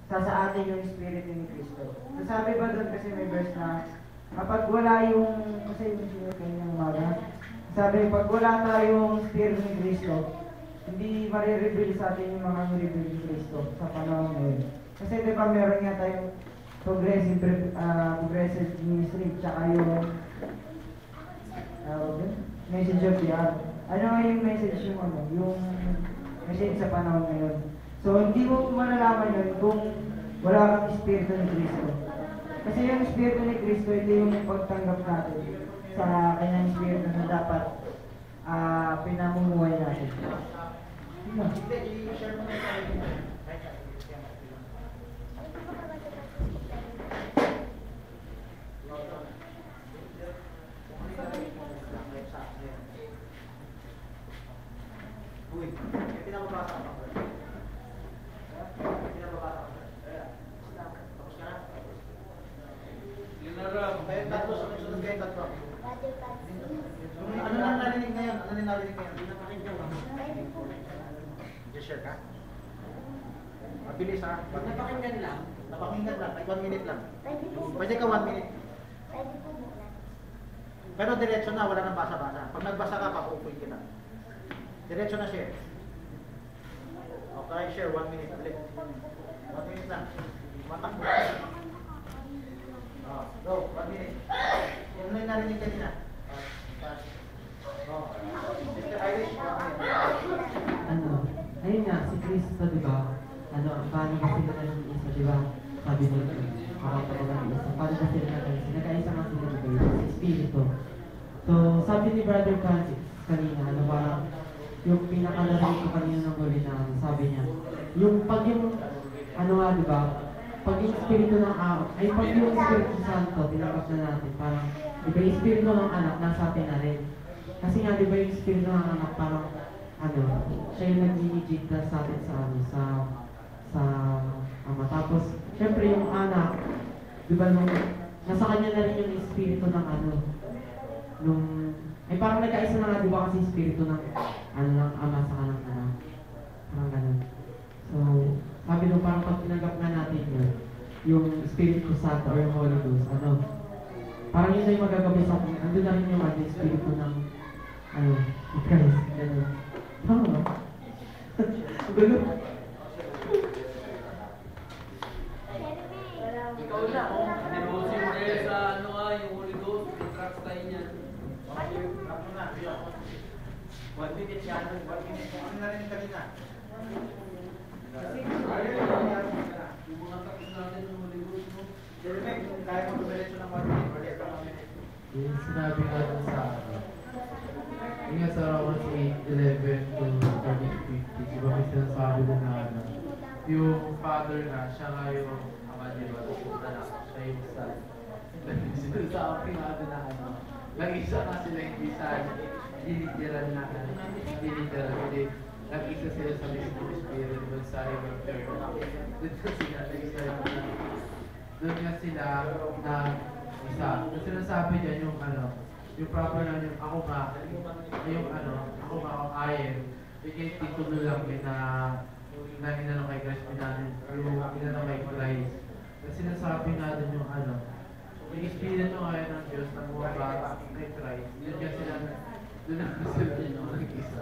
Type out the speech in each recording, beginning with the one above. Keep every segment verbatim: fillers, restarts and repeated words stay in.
sa sa atin yung Espiritu ni Cristo. Sabi ba doon kasi may verse na kapag wala yung, kasi yung sinyo kanyang umaga, sabi pag wala tayong Espiritu ni Cristo, hindi marireveal sa atin yung mga reveal ni Cristo sa panahon ngayon. Kasi di ba meron nga tayong progressive, uh, progressive ministry, tsaka yung uh, message of the hour. Ano nga yung message yung ano, yung message sa panahon ngayon. So, hindi mo malalaman yun kung wala kang Espiritu ni Cristo. Kasi yung Espiritu ni Cristo, ito yung pagtanggap natin sa kanyang Espiritu na dapat uh, pinamumuhay natin. Hindi, i-share mo na tayo. Uy, pinababasa ka pa. Pinababasa ka pa. Tapos ka na? Linaram. Kayo tatlo, sunod-sunod kayo tatlo. Ano nang narinig ngayon? Ano nang narinig ngayon? Hindi na pakinggan mo. Just share ka? Mabilis ha? Pag napakinggan lang, napakinggan lang, like one minute lang. Pwede ka one minute. Pero diretso na, wala nang basa-basa. Pag nagbasa ka, papupuin kita. Diretso na share. Okay, share. One minute ulit. One minute lang. Matakbo. Oh, go. One minute. Yung na yung narinig kanina. Oh. Mister Irish, one minute. Ano, ayun nga, si Cristo, di ba? Ano, paano ba sila naging isa, di ba? Sabi nila, kapag isa. Paano ba sila naging isa? Nagkaisa nga sila di ba? Sa Espiritu. So, sabi ni Brother Francis kanina, ano ba, yung pinakalaro ko kanina ng gabi na sabi niya, yung pag yung, ano nga, di ba, pag yung Espiritu ng araw, ay pag yung Espiritu Santo, tinanggap na natin, parang, di ba, yung Espiritu ng anak, nasa atin na rin. Kasi nga, di ba, yung Espiritu ng anak, parang, ano, siya yung nag-initiate sa atin sa, ano, sa, sa, ama. Tapos, syempre, yung anak, di ba, nung, nasa kanya na rin yung Espiritu ng, ano, nung, ay parang nagkaisa na nga, di ba, kasi Espiritu ng, ano lang, ama sa kanang anak. Parang ganun. So, sabi nung parang pag tinanggap na natin yun, yung Espiritu Santo or yung Holy Ghost, ano, parang yun na yung magagabi sa atin. Andun na rin yung ano, Espiritu ng, ano, ni Christ. Ganun. Tama ba? Ganun. Ikaw na, oh. Nibusin mo rin sa ano nga, yung Holy Ghost, yung tracks tayo niya. One minute yan. One minute. Ano na rin kanina? Yung mga tracks natin ng Holy Ghost, no? Jeremy, kaya mo dumiretso ng one minute. Ulit, one minute. Yung sinabi nga dun sa akin, yung nga sa Romans eight eleven to thirteen fifty, di ba may sinasabi na na ano, yung father na, siya nga yung ama, di ba, yung anak, siya yung son. Sinasabi nga dun na ano, nag-isa nga sila hindi sa hindi literal na ano, hindi literal, hindi nag-isa sila sa mismo spirit, doon sa yung third. Doon nga sila, nag-isa yung doon nga sila na isa. Yung sinasabi dyan yung ano, yung proper na yung ako nga, yung ano, ako nga, ako I am, yung titulo lang yun na na inano kay Christ, yung inano kay Christ. Kasi sinasabi nga dun yung ano, yung Espiritu ngayon ng Diyos na bumaba kay Christ, yun nga sila, dun na sila yung nag-isa.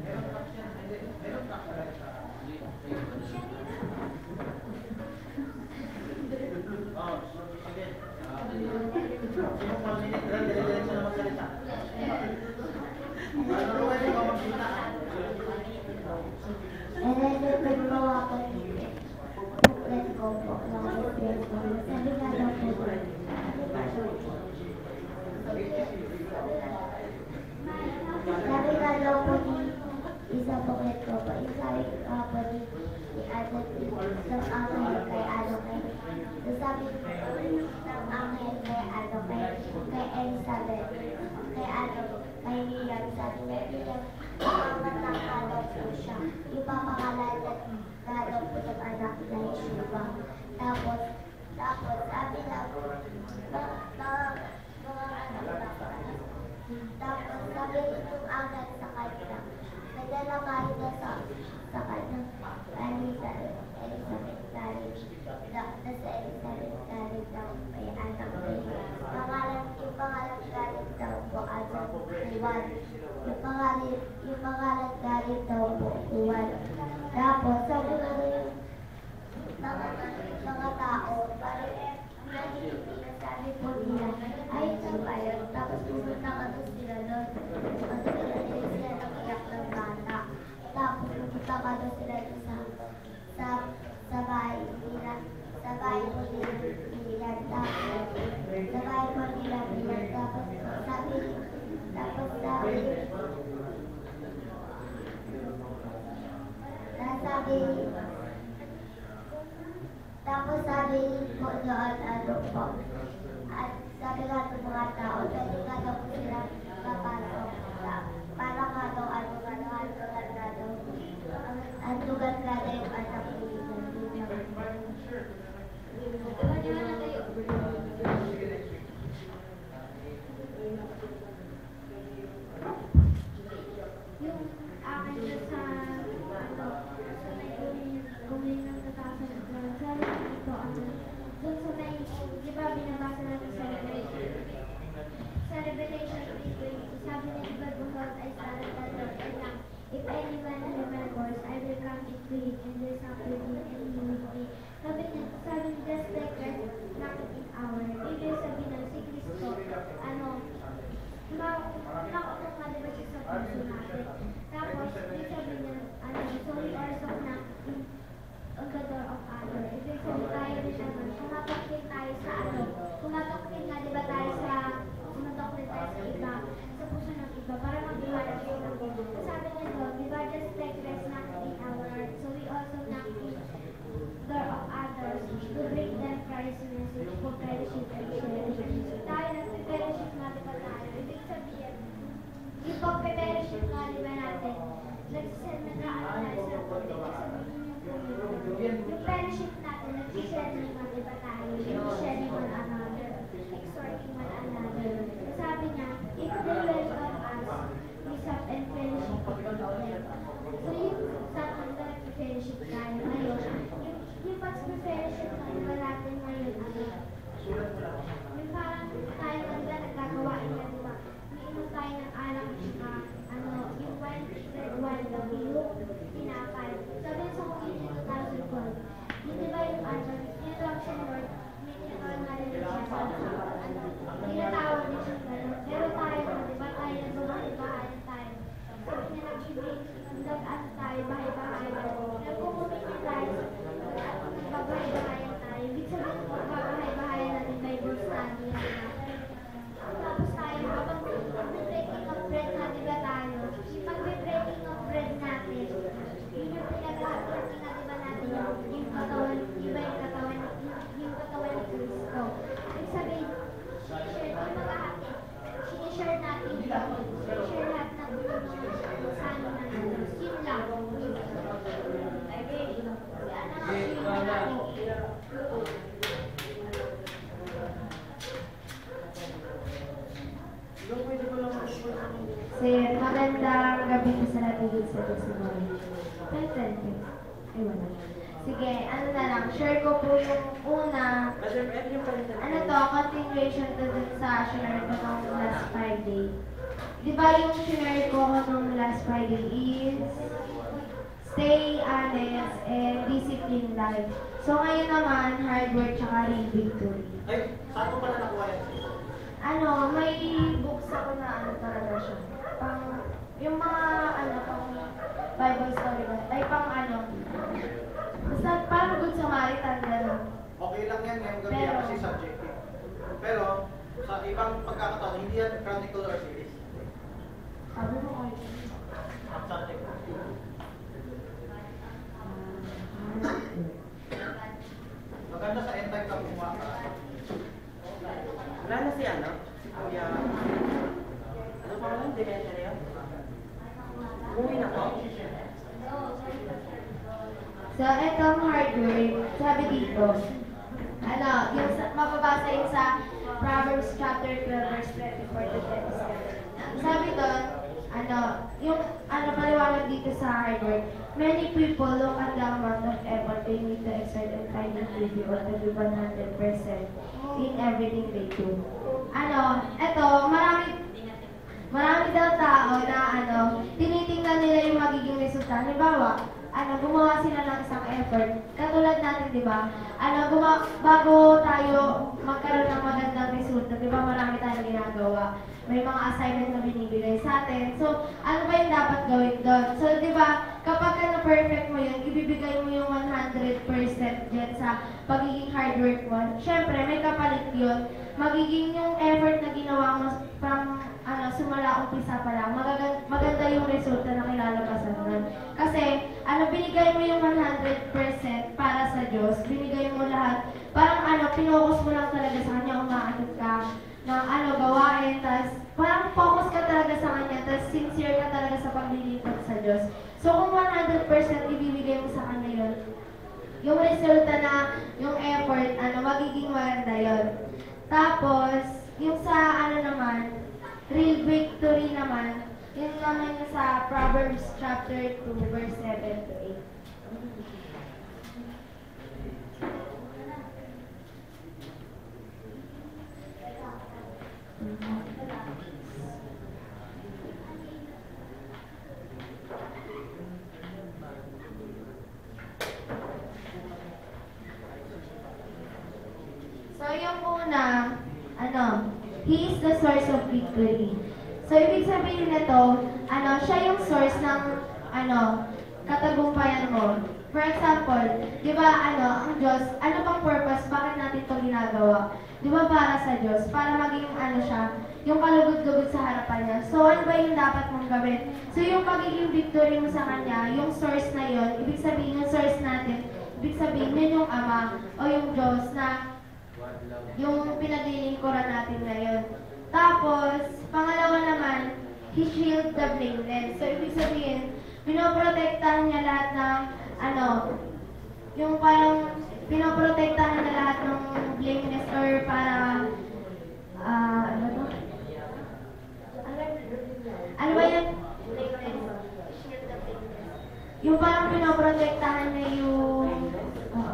Yung one minute lang, dire-diretso na magsalita. Ano rin ikaw magsalita? And then, nagagawa ko let's go po ng Espiritu. Sabi nga daw po, sabi nga daw po ni isa po ulit ko po, sabi nga po ni ni Adel, so, sabi, tapos sabi po doon, ano po, at sabi nga ng mga tao, pwede nga daw po sila papasok. Para nga daw, ano nga daw, handugan nga daw, handugan nga daw yung anak ko. Yung akin na sa, ano, sa may gawin ng tatasan at lang, sabi ko ito, ano, dun sa may, di ba binabasa natin sa Revelation? Sa Revelation three twenty, sabi ni God, behold, I stand at the door and knock. If anyone remembers, I will come into him and will sup with him and he with me. Sabi niya, sabi niya, just like that, knocking in our. Ibig sabihin na si Kristo, ano, nakakot nga diba siya sa puso natin. Tapos, ibig sabihin niya, ano, so we also knock in on the door of other. Ibig sabihin tayo rin naman, kumatok din tayo sa ano, kumatok din nga diba tayo sa, kumatok din tayo sa iba, sa puso ng iba, para mag-iwala siya ng iba. Sabi niya doon, diba, just like rest knocking in our heart, so we also knock in door of others to bring them Christ's message for fellowship and sharing. Tayo nag-fellowship nga diba tayo? Ibig sabihin, yung pag-fellowship nga diba natin, nagsisend na tayo sa ibig sabihin yung fellowship natin, nagsisend nga diba tayo, yung sharing one another, exhorting one another. Sabi niya, if they welcome us, we sup and fellowship with them. So yung sa kanila nag-fellowship tayo ngayon, yung yung pag-fellowship na diba natin ngayon, ano, yung parang tayo na diba nagkagawain na diba, umiinom tayo ng alak tsaka, ano, yung wine, red wine daw, yung tinapay. Sabi sa Corinthians two thousand twelve, yun diba yung ano, yung lang siya Lord, may tinatawag nga rin siya sa ano, tinatawag din siya gano'n. Pero tayo na diba, tayo na bumahay-bahay tayo. Sabi niya nag-ibig, nag-ano tayo, bahay-bahay tayo. Nagkukumiti tayo, nagbabahay-bahayan tayo. Ibig sabihin ko, babahay-bahayan natin Bible study natin. Tapos tayo, habang mag-breaking of bread na diba tayo, yung pag-breaking of bread natin, yun yung pinag-breaking na diba natin yung, yung katawan, iba yung katawan, yung, yung katawan ni Kristo. Ibig sabihin, sinishare, yung mga hati, sinishare natin yun, sinishare lahat ng mga sano na natin. Yun lang. Sir, magandang gabi po sa natin sa testimony. Present. Ay, wala. Sige, ano na lang, share ko po yung una. Ano to, continuation to dun sa share ko nung last Friday. Di ba yung share ko nung last Friday is stay honest and discipline life. So ngayon naman, hard work tsaka real victory. Ay, saan mo pala nakuha yan? Ano, may books ako na ano talaga siya. Pang, yung mga ano, pang Bible story ba? Ay, pang ano. Basta parang Good Samaritan gano'n. Okay lang yan ngayong gabi Pero- kasi subjective. Pero, sa ibang pagkakataon, hindi yan chronicle or series. Sabi mo ko. Ang subject. Maganda sa end time ka kumuha ka. Wala na si ano? Si Kuya... Ano pa lang? Demetrio? Umuwi na ko? So, etong hard work, sabi dito, ano, yung sa, mababasa yung sa Proverbs chapter twelve, verse twenty-four to twenty-seven. Sabi doon, ano, yung, ano, paliwanag dito sa hard work, many people look at the amount of effort they need to exert and find it easy or to be one hundred percent in everything they do. Ano, eto, marami, marami daw tao na, ano, tinitingnan nila yung magiging resulta. Halimbawa, ano, gumawa sila ng isang effort. Katulad natin, di ba? Ano, guma bago tayo magkaroon ng magandang resulta, di ba marami tayong ginagawa. May mga assignment na binibigay sa atin. So, ano ba yung dapat gawin doon? So, di ba, kapag ka na-perfect mo yun, ibibigay mo yung one hundred percent dyan sa pagiging hard work mo. Siyempre, may kapalit yun. Magiging yung effort na ginawa mo from, ano, sumala umpisa pa lang, magaganda, maganda yung resulta na kilalabasan nun. Kasi, ano, binigay mo yung one hundred percent para sa Diyos, binigay mo lahat, parang ano, pinokus mo lang talaga sa Kanya, umaakit ka ng ano, gawain, tas parang focus ka talaga sa Kanya, tas sincere ka talaga sa paglilingkod sa Diyos. So kung one hundred percent ibibigay mo sa Kanya yun, yung resulta na, yung effort, ano, magiging maganda yun. Tapos, yung sa ano naman, real victory naman, yun naman yung sa Proverbs chapter two, verse seven to eight. So yung una, ano, He is the source of victory. So ibig sabihin nito, ano, siya yung source ng ano, katagumpayan mo. For example, di ba ano, ang Diyos, ano bang purpose, bakit natin ito ginagawa? Di ba para sa Diyos, para maging ano siya, yung kalugod-lugod sa harapan niya. So ano ba yung dapat mong gawin? So yung pagiging victory mo sa Kanya, yung source na yon, ibig sabihin yung source natin, ibig sabihin yun yung Ama o yung Diyos na yung pinaglilingkuran natin ngayon. Tapos, pangalawa naman, He shield the blameless. So, ibig sabihin, pinoprotektahan niya lahat ng, ano, yung parang, pinoprotektahan niya lahat ng blameless or para, ah, ano to? Ano ba yun? Blameless. Shield the blameless. Yung parang pinoprotektahan niya yung, oo.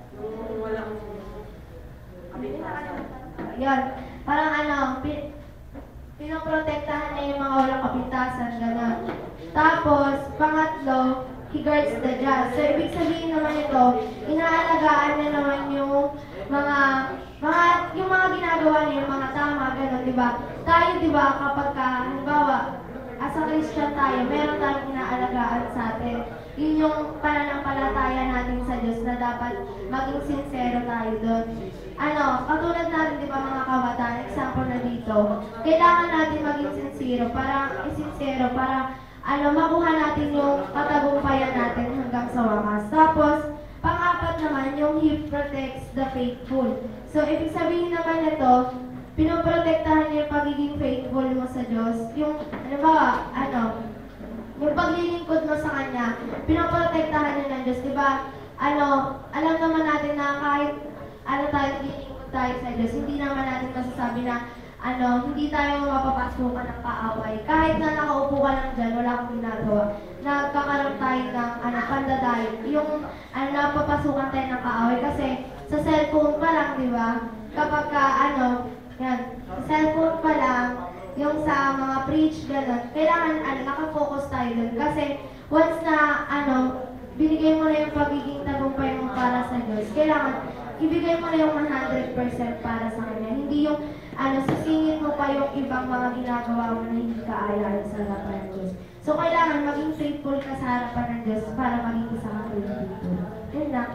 Yan. Parang ano, pin pinoprotektahan niya yung mga walang kapintasan, gano'n. Tapos, pangatlo, He guards the just. So, ibig sabihin naman ito, inaalagaan niya naman yung mga, mga, yung mga ginagawa niya, yung mga tama, gano'n, di ba? Tayo, di ba, kapag ka, halimbawa, as a Christian tayo, meron tayong inaalagaan sa atin. Yun yung pananampalataya natin sa Diyos na dapat maging sincero tayo doon. Ano, katulad natin, di ba mga kabataan, example na dito, kailangan natin maging sincero para, sincero para, ano, makuha natin yung katagumpayan natin hanggang sa wakas. Tapos, pang-apat naman, yung He protects the faithful. So, ibig sabihin naman ito, pinoprotektahan niya yung pagiging faithful mo sa Diyos. Yung, ano ba, ano, yung paglilingkod mo sa Kanya, pinoprotektahan niya ng Diyos. Di ba, ano, alam naman natin na kahit ano tayo, lilingkod tayo sa Diyos, hindi naman natin masasabi na, ano, hindi tayo mapapasukan ng kaaway. Kahit na nakaupo ka lang dyan, wala kang ginagawa. Nagkakaroon tayo ng, ano, pandadayo. Yung, ano, napapasukan tayo ng kaaway. Kasi, sa cellphone pa lang, di ba? Kapag ka, ano, yan, sa cellphone pa lang, yung sa mga preach, gano'n, kailangan, ano, nakafocus tayo dun. Kasi, once na, ano, binigay mo na yung pagiging tagumpay mo para sa Diyos, kailangan, ibigay mo na yung one hundred percent para sa Kanya. Hindi yung, ano, sisingin mo pa yung ibang mga ginagawa mo na hindi kaaya sa harapan ng Diyos. So, kailangan maging faithful ka sa harapan ng Diyos para maging isa kang faithful. Yun lang.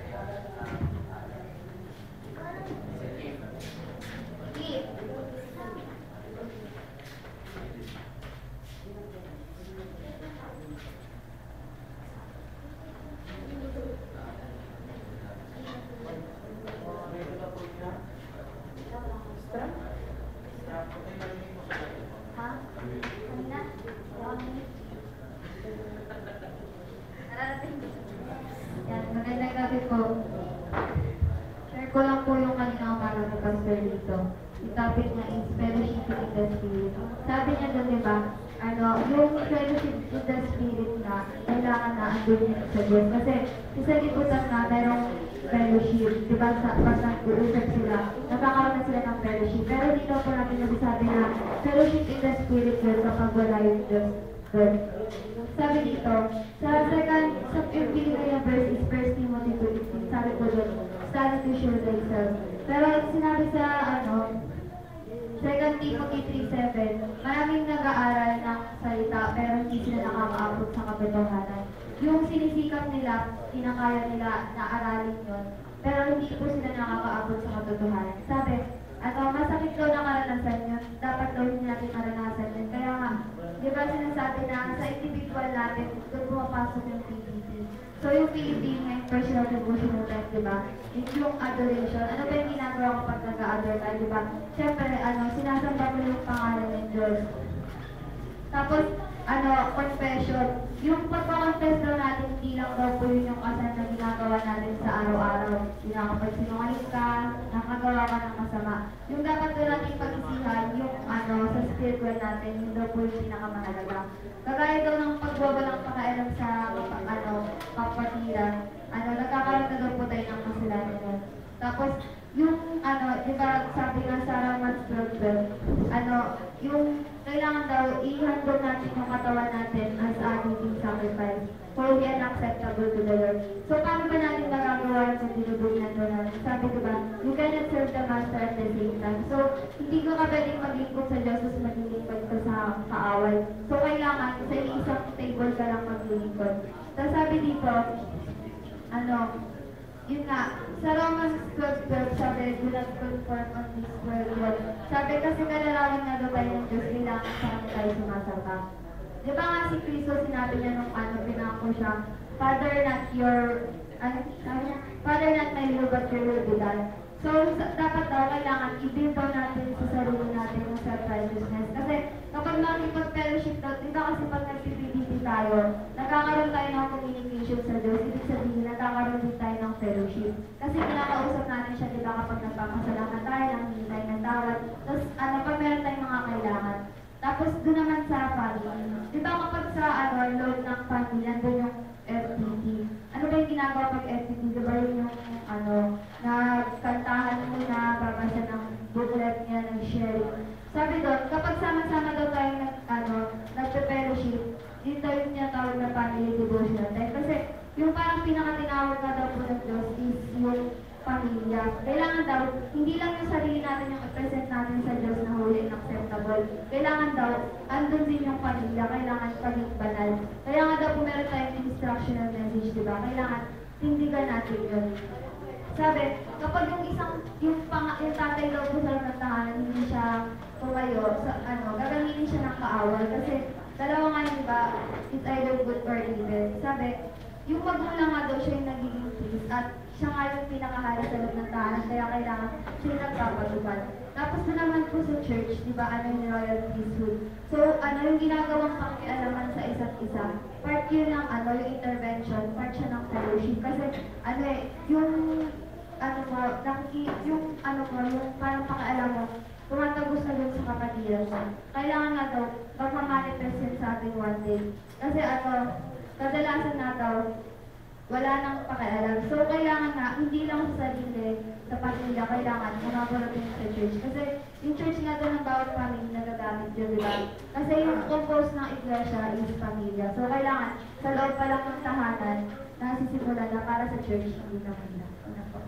Yan, magandang gabi po. Share ko lang po yung kanina para ng pastor dito. Yung topic na is fellowship in the spirit. Sabi niya doon, di ba, ano, yung fellowship in the spirit na kailangan na andun yun sa Diyos. Kasi sa liputan na merong fellowship, di ba, sa pag nag-uusap sila, nakakaroon na sila ng fellowship. Pero dito po natin nabisabi na fellowship in the spirit yun kapag wala yung Diyos doon. Sabi dito, sa second, sa yung pinili na verse is First Timothy two fifteen, sabi ko doon, study to show thyself. Pero sinabi sa, ano, Second Timothy three seven, maraming nag-aaral ng salita pero hindi sila nakakaabot sa katotohanan. Yung sinisikap nila, kinakaya nila na aralin yun, pero hindi po sila nakakaabot sa katotohanan. Sabi, at ang masakit daw na karanasan yun, dapat daw hindi natin maranasan yun. Kaya nga, di ba sinasabi na sa individual natin, doon pumapasok yung P D P. So yung P D ngayon, personal devotional time, di ba? Yung, yung adoration, ano ba yung ginagawa kapag nag-a-adore ka, di ba? Siyempre, ano, sinasamba mo yung pangalan ng Diyos. Tapos, ano, confession. Yung pagpakonfess daw natin, hindi lang daw po yun yung kasal na ginagawa natin sa araw-araw. Yung nakapag sinungaling ka, nakagawa ka ng masama. Yung dapat daw natin pag-isihan, yung ano, sa spiritual natin, yun daw po yung pinakamahalaga. Kagaya daw ng pagwawalang pakialam sa ano, kapatiran, ano, nagkakaroon na daw po tayo ng kasalanan nun. Tapos, yung ano, di ba sabi nga sa Romans twelve twelve, ano, yung kailangan daw ihandog natin yung katawan natin as a living sacrifice, holy and acceptable to the Lord. So, paano ba natin magagawa sa dinudugan doon natin? Sabi ko ba, you cannot serve the master at the same time. So, hindi ko ka pwedeng maglingkod sa Diyos at maglingkod ka sa kaaway. So, kailangan sa isang table ka lang maglingkod. Tapos sabi dito, ano, yun nga, sa Romans twelve twelve, sabi, do not conform on this world. Sabi kasi kalalawin na daw tayo ng Diyos, kailangan saan tayo sumasarap. Di ba nga si Cristo, sinabi niya nung ano, pinako siya, Father, not your, ano, sabi niya, Father, not my will, but your will be done. So, sa, dapat daw, kailangan i-build daw natin sa sarili natin yung self-righteousness. Kasi, kapag makipag-fellowship daw, di ba kasi pag nag-P D T tayo, nagkakaroon tayo ng communication sa Diyos, ibig sabihin, nagkakaroon din tayo ng fellowship. Kasi kinakausap natin siya, di ba, kapag nagpapasalamat tayo, nanghingi tayo ng tawad, tapos, ano, pag meron tayong mga kailangan. Tapos, doon naman sa family, di ba kapag sa, ano, load ng family, nandun yung F T T. Ano ba yung ginagawa pag F T T? Di ba yun yung, ano, nagkantahan mo na, babasa ng booklet niya, nag-sharing. Sabi doon, kapag sama-sama daw tayo nag, ano, nagpe-fellowship, yun daw yung tinatawag na family devotional time. Kasi yung parang pinakatinawag na daw po ng Diyos is yung pamilya. Kailangan daw, hindi lang yung sarili natin yung i-present natin sa Diyos na holy and acceptable. Kailangan daw, andun din yung pamilya. Kailangan paging banal. Kaya nga daw po meron tayong instructional message, di ba? Kailangan tindigan natin yun. Sabi, kapag yung isang, yung, pang, yung tatay daw po sa tahanan, hindi siya tumayo, sa, ano, gagamitin siya ng kaaway. Kasi, dalawa nga yun, diba, it's either good or evil. Sabi, yung magulang nga daw siya yung nagiging priest, at siya nga yung pinakahali sa loob ng tahanan, kaya kailangan siya yung nagpapatupad. Tapos na naman po sa church, di ba, ano yung royal priesthood. So, ano yung ginagawang pakialaman sa isa't isa, part yun ng, ano, yung intervention, part siya ng fellowship. Kasi, ano eh, yung, ano mo, nakiki, yung, ano mo, yung parang pakialam mo, tumatagos na dun sa kapatiran mo. Kailangan nga daw, magmamanifest yun sa ating one day. Kasi, ano, kadalasan na daw, wala nang pakialam. So, kailangan nga, hindi lang sa sarili, sa pamilya, kailangan makapalat din sa church. Kasi, yung church nga doon ng bawat pamilya nagagamit yun, di ba? Kasi yung compose ng iglesia is pamilya. So, kailangan, sa loob pa lang ng tahanan, nasisimulan na para sa church, hindi na muna. Ano po?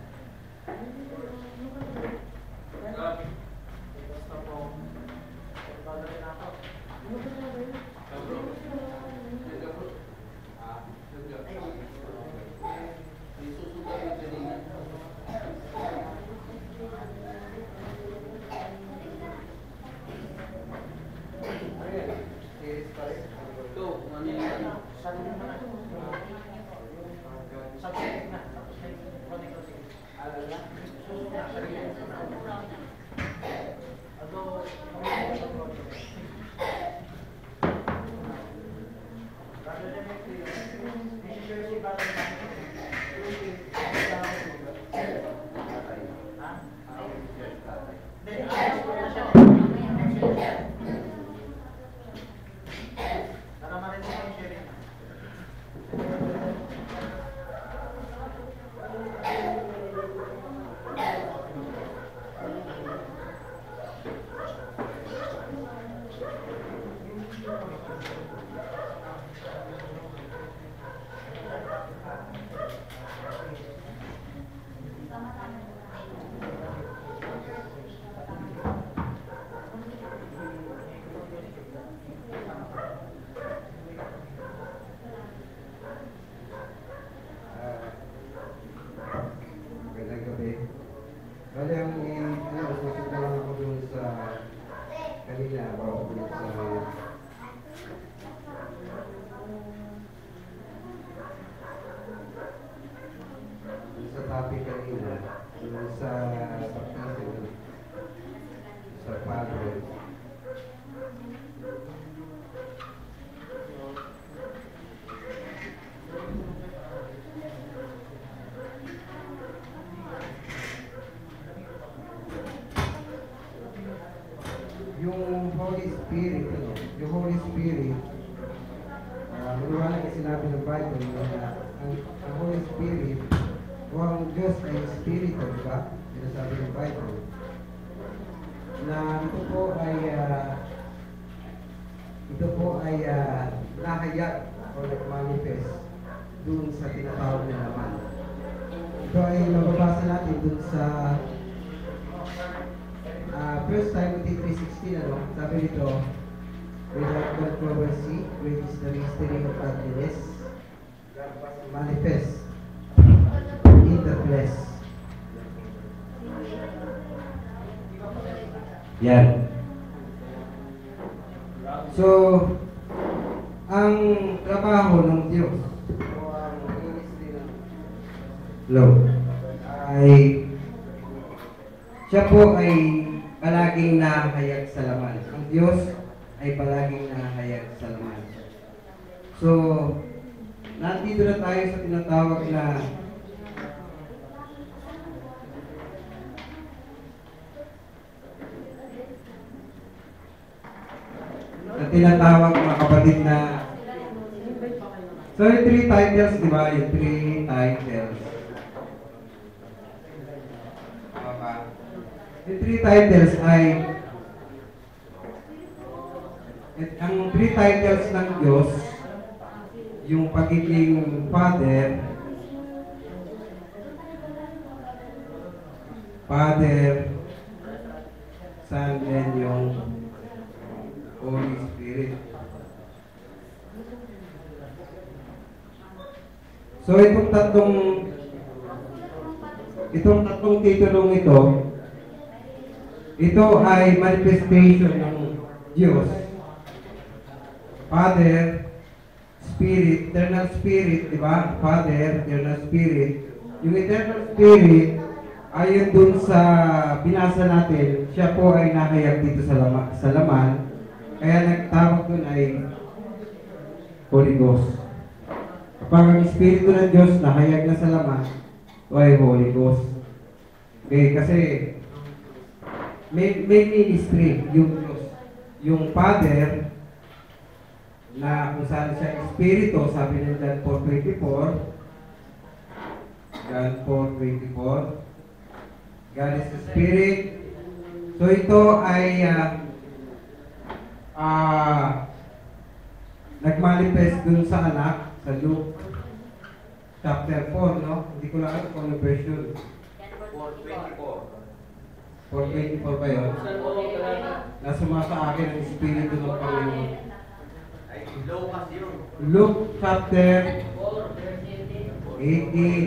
Yung sa baptism sa Padre. Yung Holy Spirit, ano, yung Holy Spirit, uh, maniwala kasi sinabi ng Bible na ang, ang Holy Spirit o ang Diyos ay Espiritu, di ba? Sinasabi ng Bible. Na ito po ay uh, ito po ay uh, nahayag o nag-manifest dun sa tinatawag na laman. Ito ay mababasa natin dun sa uh, First Timothy three sixteen, ano? Sabi nito, without controversy, great is the mystery of godliness, God was manifest in the flesh. Yan. So, ang trabaho ng Diyos o ang ministry ng Lord ay siya po ay palaging nahayag sa laman. Ang Diyos ay palaging nahayag sa laman. So, nandito na tayo sa tinatawag na na tinatawag mga kapatid na so yung three titles, di ba? Yung three titles. Okay. Yung three titles ay at ang three titles ng Diyos, yung pagiging Father, Father, Son, and yung Holy Spirit. So itong tatlong itong tatlong titulong ito, ito ay manifestation ng Diyos. Father, Spirit, Eternal Spirit, di ba? Father, Eternal Spirit. Yung Eternal Spirit, ayon dun sa binasa natin, siya po ay nahayag dito sa, lama, sa laman. Kaya nagtawag dun ay Holy Ghost. Kapag ang Espiritu ng Diyos nahayag na sa laman, ito ay Holy Ghost. Okay, kasi may, may ministry yung Diyos. Yung Father, na kung saan siya Espiritu, sabi ng John four twenty-four, John four twenty-four, God is the Spirit. So ito ay uh, uh, nagmanifest dun sa anak, sa Luke chapter four, no? Hindi ko lang alam kung ano version. four twenty-four. four twenty-four ba yun? Nasuma sa akin ang Espiritu ng Panginoon. Ay, low kasi yun. Luke chapter eighteen.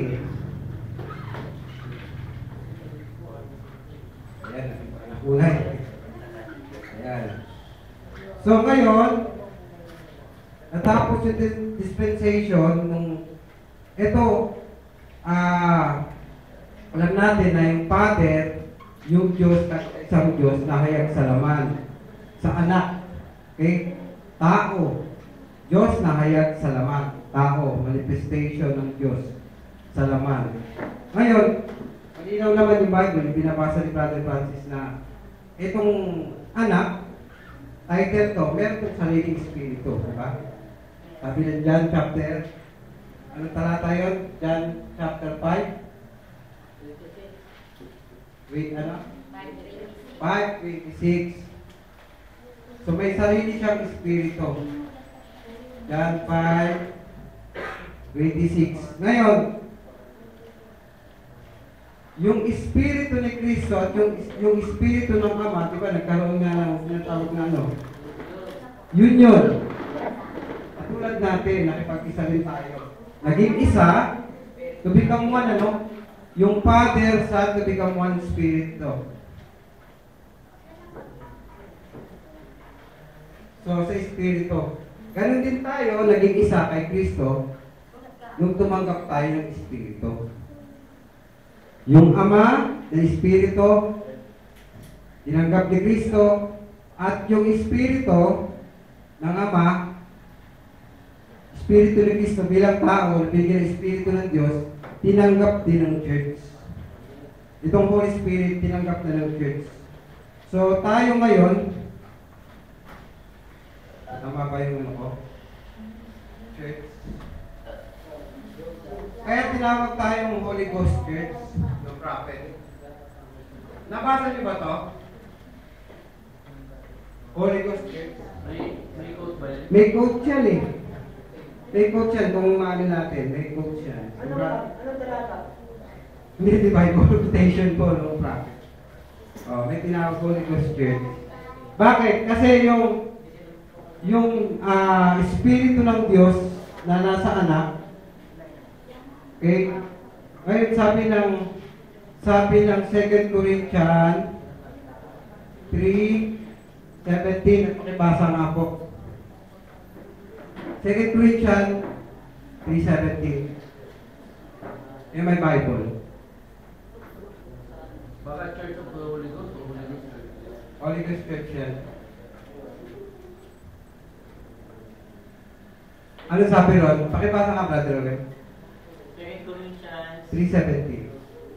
Ayan, nakulay. Ayan. So ngayon, natapos yung dis- dispensation nung ito, ah, alam natin na yung Father, yung Diyos at isang Diyos na hayag sa laman, sa anak. Okay? Tao. Diyos na hayag sa laman. Tao. Manifestation ng Diyos sa laman. Ngayon, malinaw naman yung Bible, binabasa ni Brother Francis na itong anak, title to, meron itong sariling espiritu. Diba? Sabi ng John chapter, anong talata yun? John chapter five? Wait, ano? five twenty-six. So may sarili siyang espiritu. John five twenty-six. Ngayon, yung espiritu ni Kristo at yung, yung espiritu ng Ama, di ba, nagkaroon nga ng sinatawag na ano? Yun yun. Katulad natin, nakipag-isa rin tayo. Naging isa, to become one, ano? Yung Father, Son, to become one Spirit to. So, sa Espiritu. Ganon din tayo, naging isa kay Kristo, nung tumanggap tayo ng Espiritu. Yung Ama na Espiritu, tinanggap ni Kristo, at yung Espiritu ng Ama, Espiritu ni Kristo bilang tao, bigyan ng Espiritu ng Diyos, tinanggap din ng church. Itong Holy Spirit, tinanggap na ng church. So, tayo ngayon, tama ba yung ano ko? Church. Kaya tinawag tayong Holy Ghost Church, no prophet. Nabasa niyo ba to? Holy Ghost Church. May, may code ba yun? May code yan eh. May code yan kung maano natin. May code yan. Ano ba? Ano talata? Hindi, di ba? Yung quotation po, no prophet. Oh, may tinawag Holy Ghost Church. Bakit? Kasi yung yung ah, Espiritu ng Diyos na nasa anak, okay? Ngayon sabi ng sabi ng Second Corinthians three seventeen, pakibasa nga po. Second Corinthians three seventeen. Yung may Bible. Baka Church of the Holy Ghost o Holy Ghost Church? Holy Ghost Church yan. Ano sabi ron? Pakibasa nga, Brother Owen. Second Corinthians three seventeen.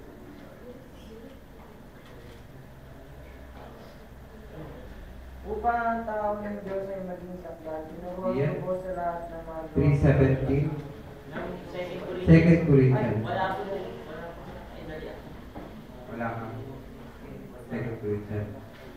Upang ang tao ng Diyos ay maging sakdal, tinuruan Yeah. ko po sa lahat ng mga three seventeen. ng Second Corinthians. Second Ay, Corinthians. wala po. Wala po. Ay, dali ah. Wala ka. Second Corinthians.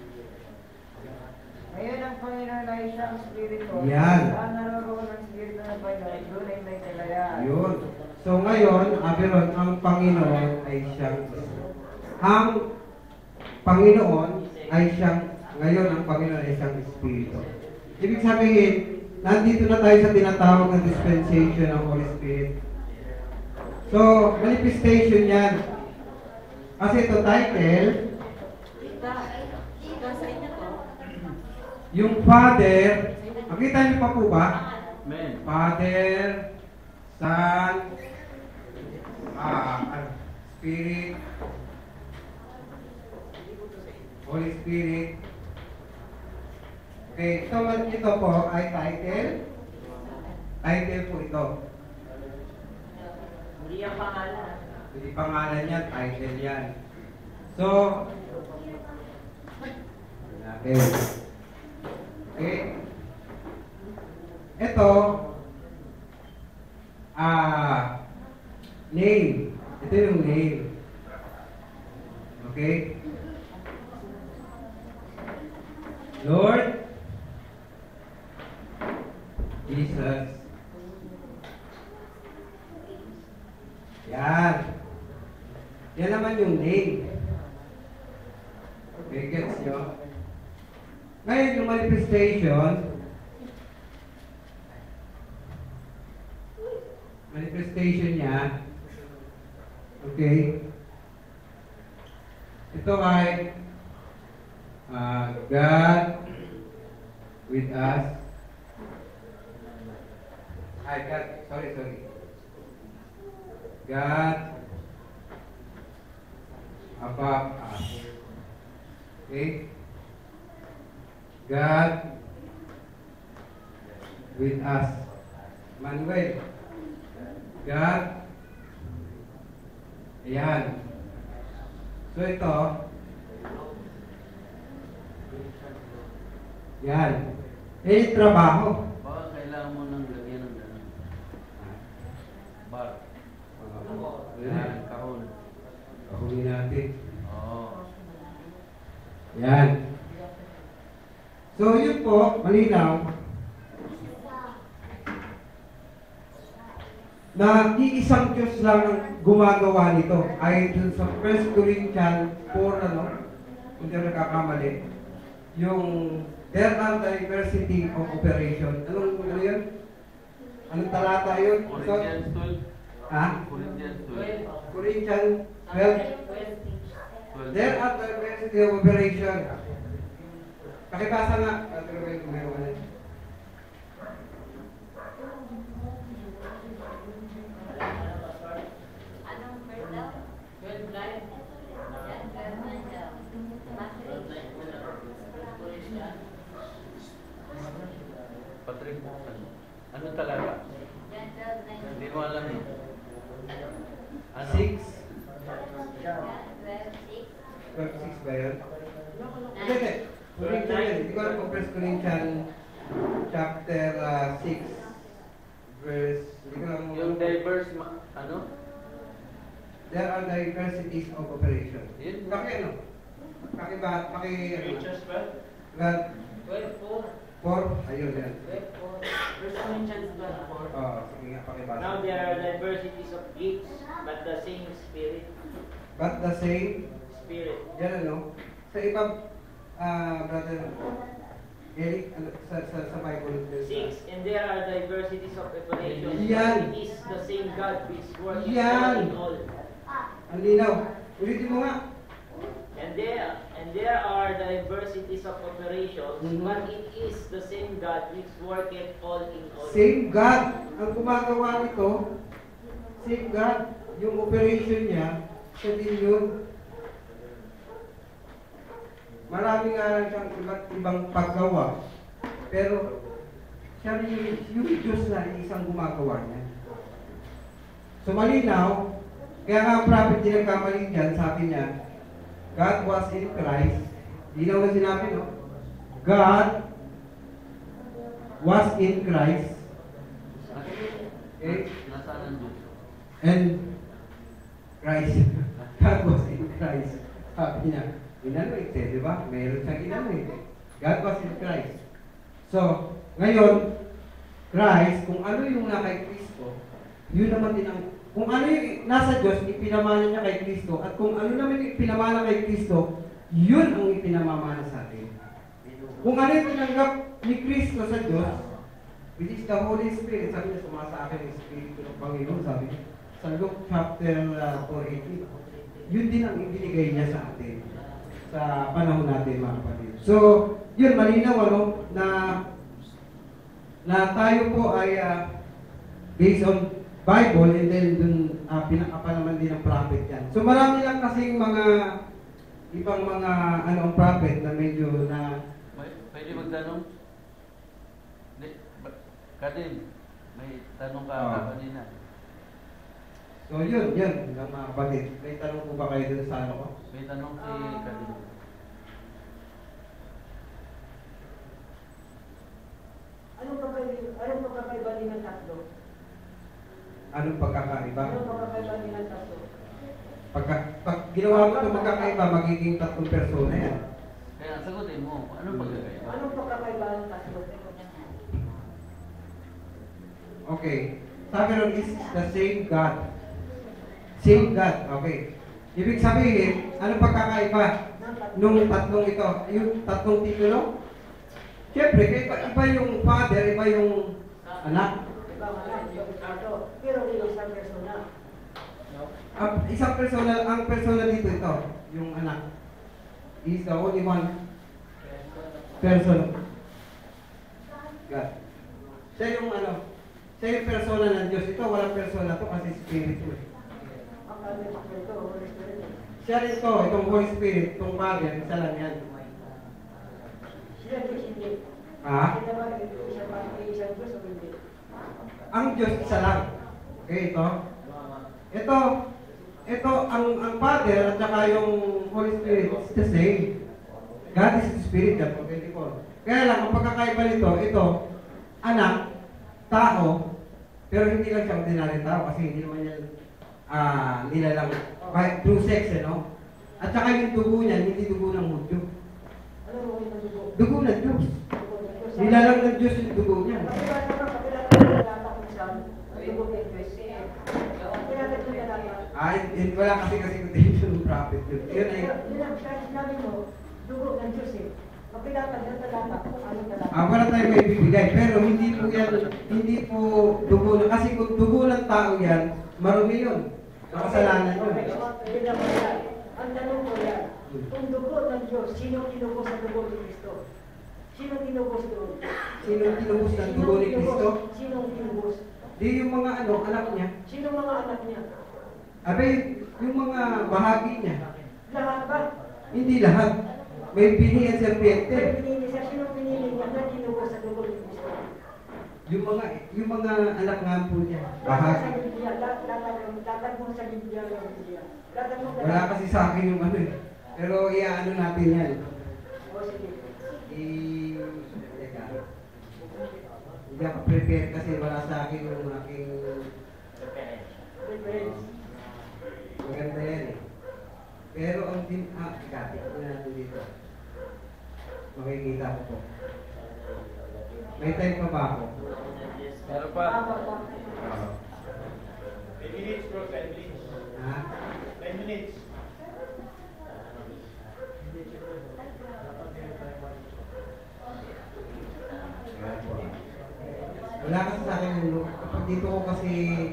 Ngayon ang Panginoon ay isang Espiritu. Yan. Saan naroroon ang Espiritu ng Panginoon, doon ay may kalayaan. Yun. So ngayon, Abiron, ang Panginoon ay siyang ang Panginoon ay siyang ngayon ang Panginoon ay siyang Espiritu. Ibig sabihin, nandito na tayo sa tinatawag na dispensation ng Holy Spirit. So, manifestation yan. Kasi ito title, yung Father, makita niyo pa po ba? Amen. Father, Son, ah, Spirit, Holy Spirit. Okay, ito, ito po ay title. Title po ito. Hindi ang pangalan. Hindi pangalan yan, title yan. So, okay. Okay. Ito, ah, name. Ito yung name. Okay? Lord Jesus. Yan. Yan naman yung name. Okay, gets nyo? Ngayon, yung manifestation, manifestation niya, okay, ito ay uh, God with us. Ay, God, sorry, sorry. God above us. Okay? God with us. Manuel. God. Ayan. So ito. Yan. Eh, trabaho. Baka kailangan mo nang lagyan ng gano'n. Bar. Yan, kahon. Kahunin natin. Oo. Yan. So yun po, malinaw. Na iisang Diyos lang ang gumagawa nito. Ay dun sa First Corinthians four, ano, kung di ako nagkakamali, yung there are diversity of operation. Anong, ano yun? Anong talata yun? So, Corinthians twelve. ha? Corinthians twelve. Corinthians twelve. There are diversity of operation. Pakibasa nga. Brother Ruel, kung meron ka na. Anong verse daw? twelve nine. Ano, ano talaga? Hindi mo alam eh. Ano? six. twelve six ba yun? Hindi, hindi. Corinthians, hindi ko alam kung First Corinthians chapter uh, six. Verse, hindi ko alam. Yung diverse, ma- ano? There are diversities of operation. Yun. Paki ano? Paki ba? Paki ano? God, twelve four. four? Ayun yan. twelve four. First Corinthians twelve four. Oo, sige nga, pakibasa. Now there are diversities of gifts, but the same Spirit. But the same, Spirit. yan ano? Sa ibang, ah, brother, Eric, ano, sa, sa, sa Bible. Six, and there are diversities of operations, Yan. but it is the same God which works Yan. in all. Ang linaw. Ulitin mo nga. And there, and there are diversities of operations, Mhm. but it is the same God which worketh all in all. Same God. Ang gumagawa nito, same God. Yung operation niya, siya din yun. Marami nga lang siyang iba't ibang paggawa. Pero, siya rin yung, yung Diyos na isang gumagawa niya. So malinaw, kaya nga ang prophet din nagkamali dyan, sabi niya, God was in Christ. Linaw na sinabi, no? God was in Christ. Okay? Nasaan ang Diyos? And Christ. God was in Christ. Sabi niya, inanoint eh, di ba? Meron siyang inanoint eh. God was in Christ. So, ngayon, Christ, kung ano yung na kay Kristo, yun naman din ang, kung ano yung nasa Diyos, ipinamana niya kay Kristo, at kung ano naman yung ipinamana kay Kristo, yun ang ipinamamana sa atin. Kung ano yung tinanggap ni Kristo sa Diyos, which is the Holy Spirit, sabi niya, sumasa sa akin yung Espiritu ng Panginoon, sabi niya, sa Luke chapter uh, four eighteen, yun din ang ibinigay niya sa atin sa panahon natin, mga kapatid. So, yun, malinaw, ano, na na tayo po ay uh, based on Bible, and then dun uh, pinakapa naman din ng prophet yan. So, marami lang kasing mga ibang mga ano ang prophet na medyo na May, pwede magtanong? Di, ba- Kadin, may tanong ka Oo. ka kanina. so yun, yun, ng mga kapatid. May tanong po ba kayo dun sa ano ko? May tanong si Kadin. Anong pagkaiba, anong pagkakaiba ng tatlo? Anong pagkakaiba? Anong pagkakaiba ng tatlo? Pagka, pag ginawa mo ito magkakaiba, magiging tatlong persona yan. Kaya sagutin mo, ano pagkakaiba? Anong pagkakaiba ng tatlo? Okay. Sabi ron is the same God. Same God. Okay. Ibig sabihin, anong pagkakaiba nung tatlong ito? Yung tatlong titulo? Siyempre, iba, iba yung father, iba yung anak. Iba nga lang, yung tatlo. Pero isang persona. Ang isang persona, ang persona dito ito, yung anak. He is the only one person. God. Siya yung ano, siya yung persona ng Diyos. Ito, walang persona to kasi spirito. eh. Ang kami ito, Holy Spirit. Siya rin ito, itong Holy Spirit, itong Father, isa lang yan. Siya Diyos hindi. Ha? Hindi naman, isa pa, isang Diyos o hindi. Ang Diyos isa lang. Okay, ito. Ito, ito, ang ang Father at saka yung Holy Spirit, it's the same. God is the Spirit, John twenty-four. Kaya lang, ang pagkakaiba nito, ito, anak, tao, pero hindi lang siya ordinary tao kasi hindi naman yan ah nilalang by through sex, eh, no? At saka yung dugo niyan, hindi dugo ng Hudyo. Ano mo yung dugo? Dugo ng Diyos. Dugo ng Diyos. Nilalang ng Diyos yung dugo niya. Kapila naman, kapila naman, lalata kung saan, ang dugo ng Diyos. Kapila naman yung lalata. Ay, hindi wala kasi kasi quotation ng prophet yun. Yun ay, Yun ang sinabi mo, dugo ng Diyos eh. Kapila ka ng lalata kung anong lalata. ah, wala tayong may bibigay. Pero hindi po yan, hindi po dugo na, kasi kung dugo ng tao yan, marumi yun. Nakasalanan yun. Hindi naman yan. Ang tanong ko yan, kung dugo ng Diyos, sino tinubos sa dugo ni Kristo? Sino tinubos doon? Sino tinubos ng dugo ni Kristo? Sino tinubos? Di yung mga ano, anak niya. Sino mga anak niya? Abe, yung mga bahagi niya. Lahat ba? Hindi lahat. May bini at Pero serpiente. pinili siya, sino pinili niya na tinubos sa dugo ni Kristo? Yung mga, yung mga anak nga po niya, Lahat sa bahagi. Biblia, lahat lahat lahat mo sa Biblia yung Biblia. Lahat mo Wala kasi sa akin yung ano eh. Pero iaano natin yan. O sige. I... Teka. Hindi ako prepare kasi wala sa akin yung aking... Reference. Maganda yan eh. Pero ang din... Ah, ikapit ko na natin dito. Makikita ko po. May time pa ba ako? Meron pa. Tama ba? Oo. ten minutes bro, ten minutes. Ha? ten minutes. Ayan po. Wala kasi sa akin yung... Kapag dito ko kasi...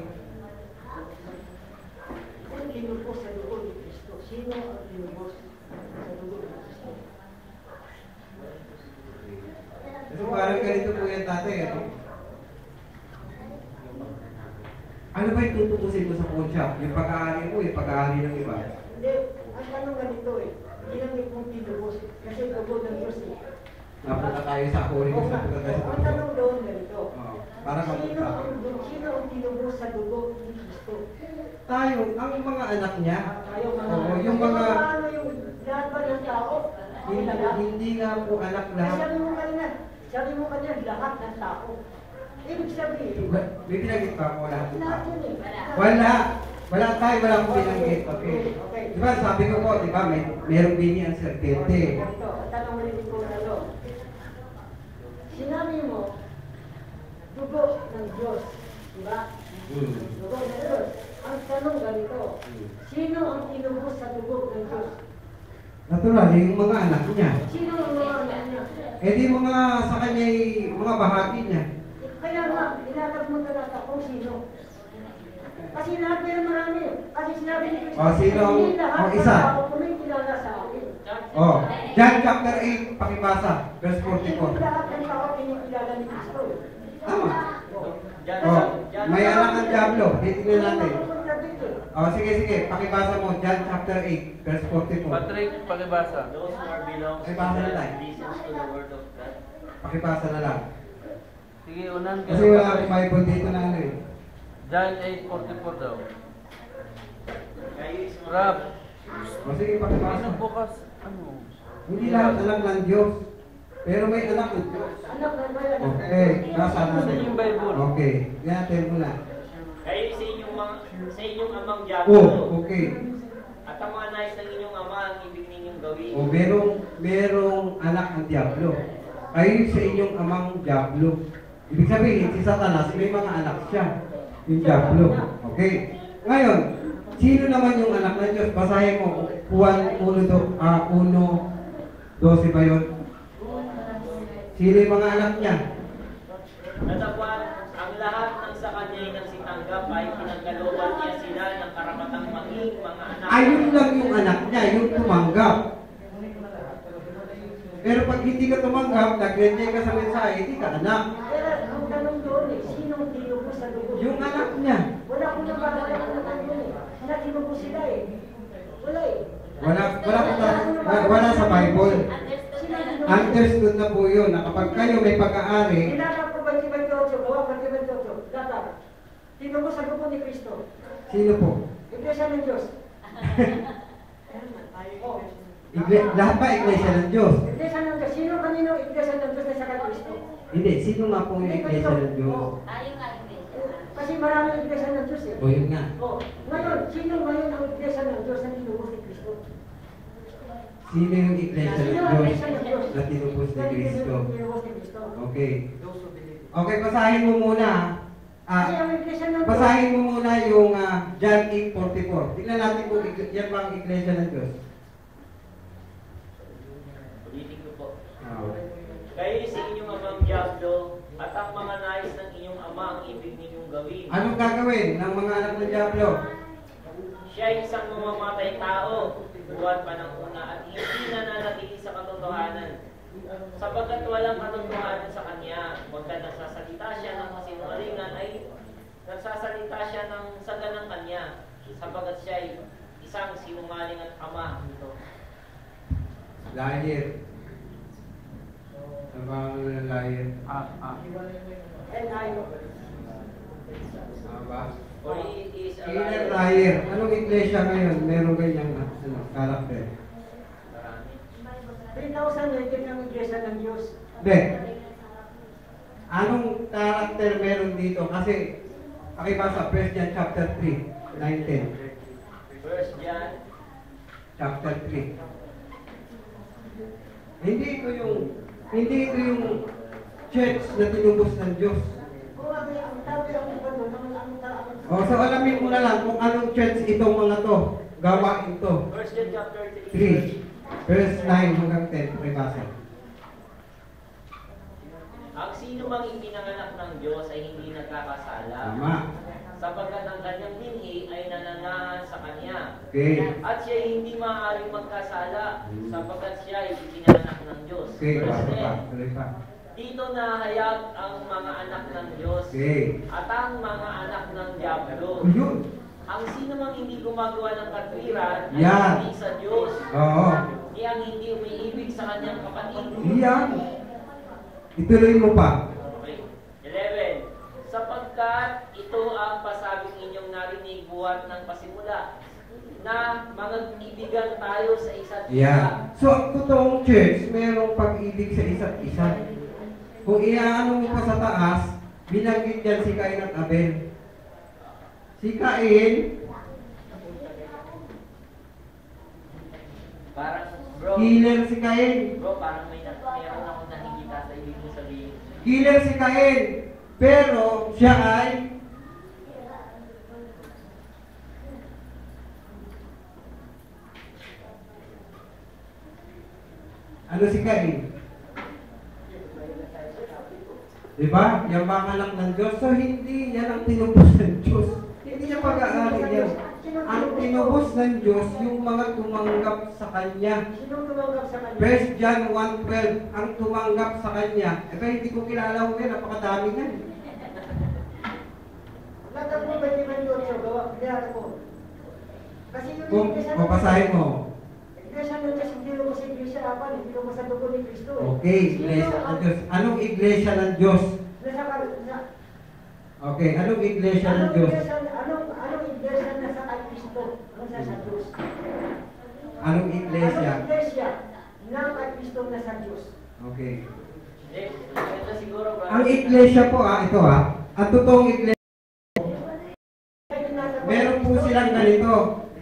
Kung tinubos sa dugo ni Kristo, sino ang tinubos sa dugo ni Kristo? Kasi parang ganito po yan dati, ano? Ano ba yung tutukusin mo sa pawn shop? Yung pag-aari mo, yung pag-aari ng iba? Hindi, ang tanong ganito eh. Hindi lang kung tinubos, kasi dugo ng Diyos eh. Napunta tayo sa Corinth Oo sa nga. pagkakasya Ang sa tanong doon ganito. Oo. Para Sino kapunta. ang, sino ang tinubos sa dugo ni Kristo? Tayo, ang mga anak niya, Tayo mga Oo, yung mga- Ano yung lahat ba ng tao? hindi, Lahat. hindi nga po anak Ay, lahat. sabi mo kanina, sabi mo kanina, lahat ng tao. Ibig sabihin, Wa- May pinagit pa ako lahat ng lahat tao. yun eh. Wala. Wala tayo, wala akong pinanggit. Okay. Okay. Di ba, sabi ko po, di ba, may, merong bini ang serpente. Ganito, tanong mo rin ko na to. Sinabi mo, dugo ng Diyos. Di ba? Hmm. Dugo ng Diyos. Ang tanong ganito, Hmm. sino ang tinubos sa dugo ng Diyos? Natural, yung mga anak niya. Sino ang mga anak niya? Eh di mga sa kanya, mga bahagi niya. Kaya nga, inatag mo talaga kung sino. Kasi lahat meron marami. Kasi sinabi ni Kristo, O, sino ang- hindi lahat o, ng isa? tao kumikilala sa akin. Oh, John chapter eight, pakibasa, verse Hindi forty-four. lahat ng tao kinikilala ni Kristo. Tama. Oh. Oh, may anak ng Diablo. Titingnan natin. Contradict eh. Oh, sige, sige. Pakibasa mo, John chapter eight, verse forty-four. Patrick, pakibasa. Those who are belongs Ay, basa na tayo. listens to the word of God. Pakibasa na lang. Sige, unan ka. Kasi wala akong Bible dito na ano eh. John eight forty-four daw. Kayo is mga- Rap, O sige, pakibasa. ano bukas? Ano? Hindi lahat anak ng Diyos. Pero may anak ng Diyos. Anak na ba yan? Okay, nasa natin. Yung Bible. Okay, ganyan muna. Kayo sa inyong mga sa inyong amang Diablo. Oh, okay. At ang mga nais ng inyong ama ang ibig ninyong gawin. O merong, merong anak ng Diablo. Kayo sa inyong amang Diablo. Ibig sabihin, si Satanas, may mga anak siya. Yung Diablo. Okay. Ngayon, sino naman yung anak ng Diyos? Basahin mo, Juan one, ah, one, twelve ba yun? Sino yung mga anak niya? Natapwan, ang lahat ng sa kanya ay nagsitanggap ay pinagkalooban niya sila ng karapatang maging mga anak. Ayun lang yung anak niya, yung tumanggap. Pero pag hindi ka tumanggap, nag-reject ka sa mensahe, hindi ka anak. Pero ang tanong doon eh, sino ang tinubos sa dugo? Yung anak niya. Wala ko na wala ko na tanong eh. Na tinubos sila eh. Wala eh. Wala, wala, wala, wala sa Bible. Sino ang tinubos? Understood na po yun, na kapag kayo may pag-aari, Hinanap ko ba twenty-eight, gawa ko twenty-eight, data. Tinubos sa dugo ni Kristo. sino po? Iglesia ng Diyos. Oh. Igle lahat ba iglesia ng Diyos? Iglesia ng Diyos. Sino kanino iglesia ng Diyos na sa kay Kristo? Hindi, sino nga po yung iglesia ng Diyos? Oh. Kasi maraming iglesia ng Diyos eh. O yun nga. Oh. Ngayon, sino ngayon ang iglesia ng Diyos na tinubos ni Kristo? Sino yung iglesia Sino ng ang Diyos iglesia ng Diyos? na tinubos ni Cristo? Tinubos ni Kristo. Okay. Okay, basahin mo muna. Kasi Ah, ang iglesia ng Diyos. basahin mo muna yung ah, John eight forty-four. Tingnan natin kung ig- yan ba ang iglesia ng Diyos. Ulitin ko po. Ah. Kayo sa inyong amang Diablo at ang mga nais ng inyong ama ang ibig ninyong gawin. Anong gagawin ng mga anak ng Diablo? Siya ay isang mamamatay tao, buwan pa ng una at hindi nananatili sa katotohanan. Sapagkat walang katotohanan sa kanya, pagka nagsasalita siya ng kasinungalingan ay nagsasalita siya ng saga ng kanya, sapagkat siya ay isang sinungaling at ama nito. Liar. Ang pangalan ng liar. Ah, ah. Eh, and iron. Tama ba? Or he is a Killer liar. liar. Anong iglesia ngayon? Meron ganyang ano, karakter. Marami. three thousand higit ang iglesia ng Diyos. Hindi. Anong karakter meron dito? Kasi, pakibasa, First John chapter three, nine ten. First John. Chapter three. Hindi ito yung, hindi ito yung church na tinubos ng Diyos. Kung ano yung tabi ang iba doon, ang ang tabi. O, so alamin mo na lang kung anong church itong mga to. Gawain to. First John chapter three. three. Verse nine hanggang ten. Pakibasa. Ang sino mang ipinanganak ng Diyos ay hindi nagkakasala. Tama. Sapagkat ang kanyang binhi ay nananahan sa Kanya. Okay. At siya ay hindi maaaring magkasala sapagkat siya ay ipinanganak ng Diyos. Okay, Verse basa pa. ten. Tuloy pa. Dito nahayag ang mga anak ng Diyos Okay. at ang mga anak ng Diablo. Yun. Ang sino mang hindi gumagawa ng katwiran ay Yan. hindi sa Diyos. Oo. Di ang hindi umiibig sa kanyang kapatid. Iyan. Ituloy mo pa. Okay. eleven. Sapagkat ito ang pasabing inyong narinig buhat ng pasimula na mga ibigan tayo sa isa't isa. Yan. So, ang totoong church, mayroong pag-ibig sa isa't isa. Kung iaano mo pa sa taas, binanggit yan si Cain at Abel. Si Cain, Parang, bro, killer si Cain. bro, parang may na- mayroon akong nakikita sa ibig mong sabihin. Killer si Cain. Pero, siya ay ano si Cain? Diba? Yamangan lang ng Diyos. So, hindi yan ang tinubos ng Diyos. Hindi niya pag-aari yan. Ang tinubos ng Diyos, yung mga tumanggap sa Kanya. Sino tumanggap sa kanya? First John one twelve, ang tumanggap sa Kanya. Eh, kaya hindi ko kilala ko yan. Napakadami yan. Lahat mo ba di man doon siya gawa? Kaya ko. Kasi yung Kung iglesia papasahin mo. iglesia ng Diyos, hindi mo sa iglesia apa, hindi mo sa dugo ni Kristo. eh. Okay, iglesia ng Diyos. Anong iglesia ng Diyos? Nasa ka- na- Okay, anong iglesia ng Anong Diyos? iglesia, anong, anong iglesia nasa kay Kristo? Ang nasa Diyos. Anong iglesia? Anong iglesia na kay Kristo nasa Diyos? Okay. Hindi, maganda siguro, bro. Ang iglesia po ah, ito ah, ang totoong iglesia, Kaya nasa meron po silang ganito.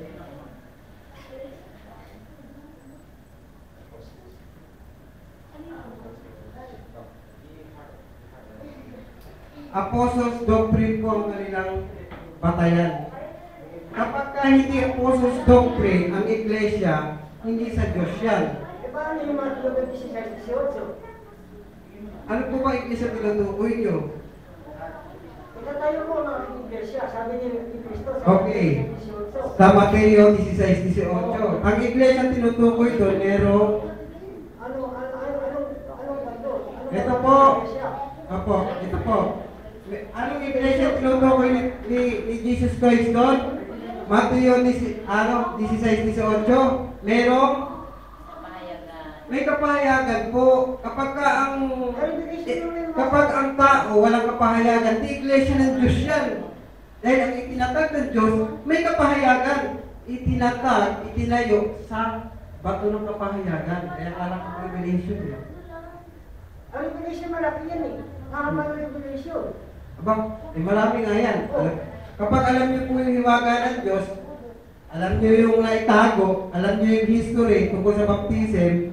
Apostles Doctrine po ang kanilang batayan. Kapag ka hindi Apostles Doctrine ang iglesia, hindi sa Diyos yan. Eh, paano yung mga tulog ng sixteen eighteen? Ano po ba iglesia tinutukoy nyo? Ika tayo mo mga iglesia, sabi ni ni Kristo sa Okay. eighteen. Sa Mateo sixteen eighteen. Ang iglesia tinutukoy doon, merong, Ano, ano, ano, ano, ano, ano, ano, Ito ano, po. iglesia? Apo, ito po. May- Anong iglesia tinutukoy ni, ni, ni Jesus Christ doon? Mateo disi- ano, sixteen eighteen. Merong, may kapahayagan po. Kapag ka ang, eh, kapag ang tao walang kapahayagan, di iglesia ng Diyos yan. Dahil ang itinatag ng Diyos, may kapahayagan. Itinatag, itinayo sa bato ng kapahayagan. Kaya alam ko revelation eh. Ang iglesia malaki yan eh. Mahaba ng revelation. Aba, eh marami nga yan. Alam- Kapag alam niyo po yung hiwaga ng Diyos, alam niyo yung naitago, alam niyo yung history tungkol sa baptism,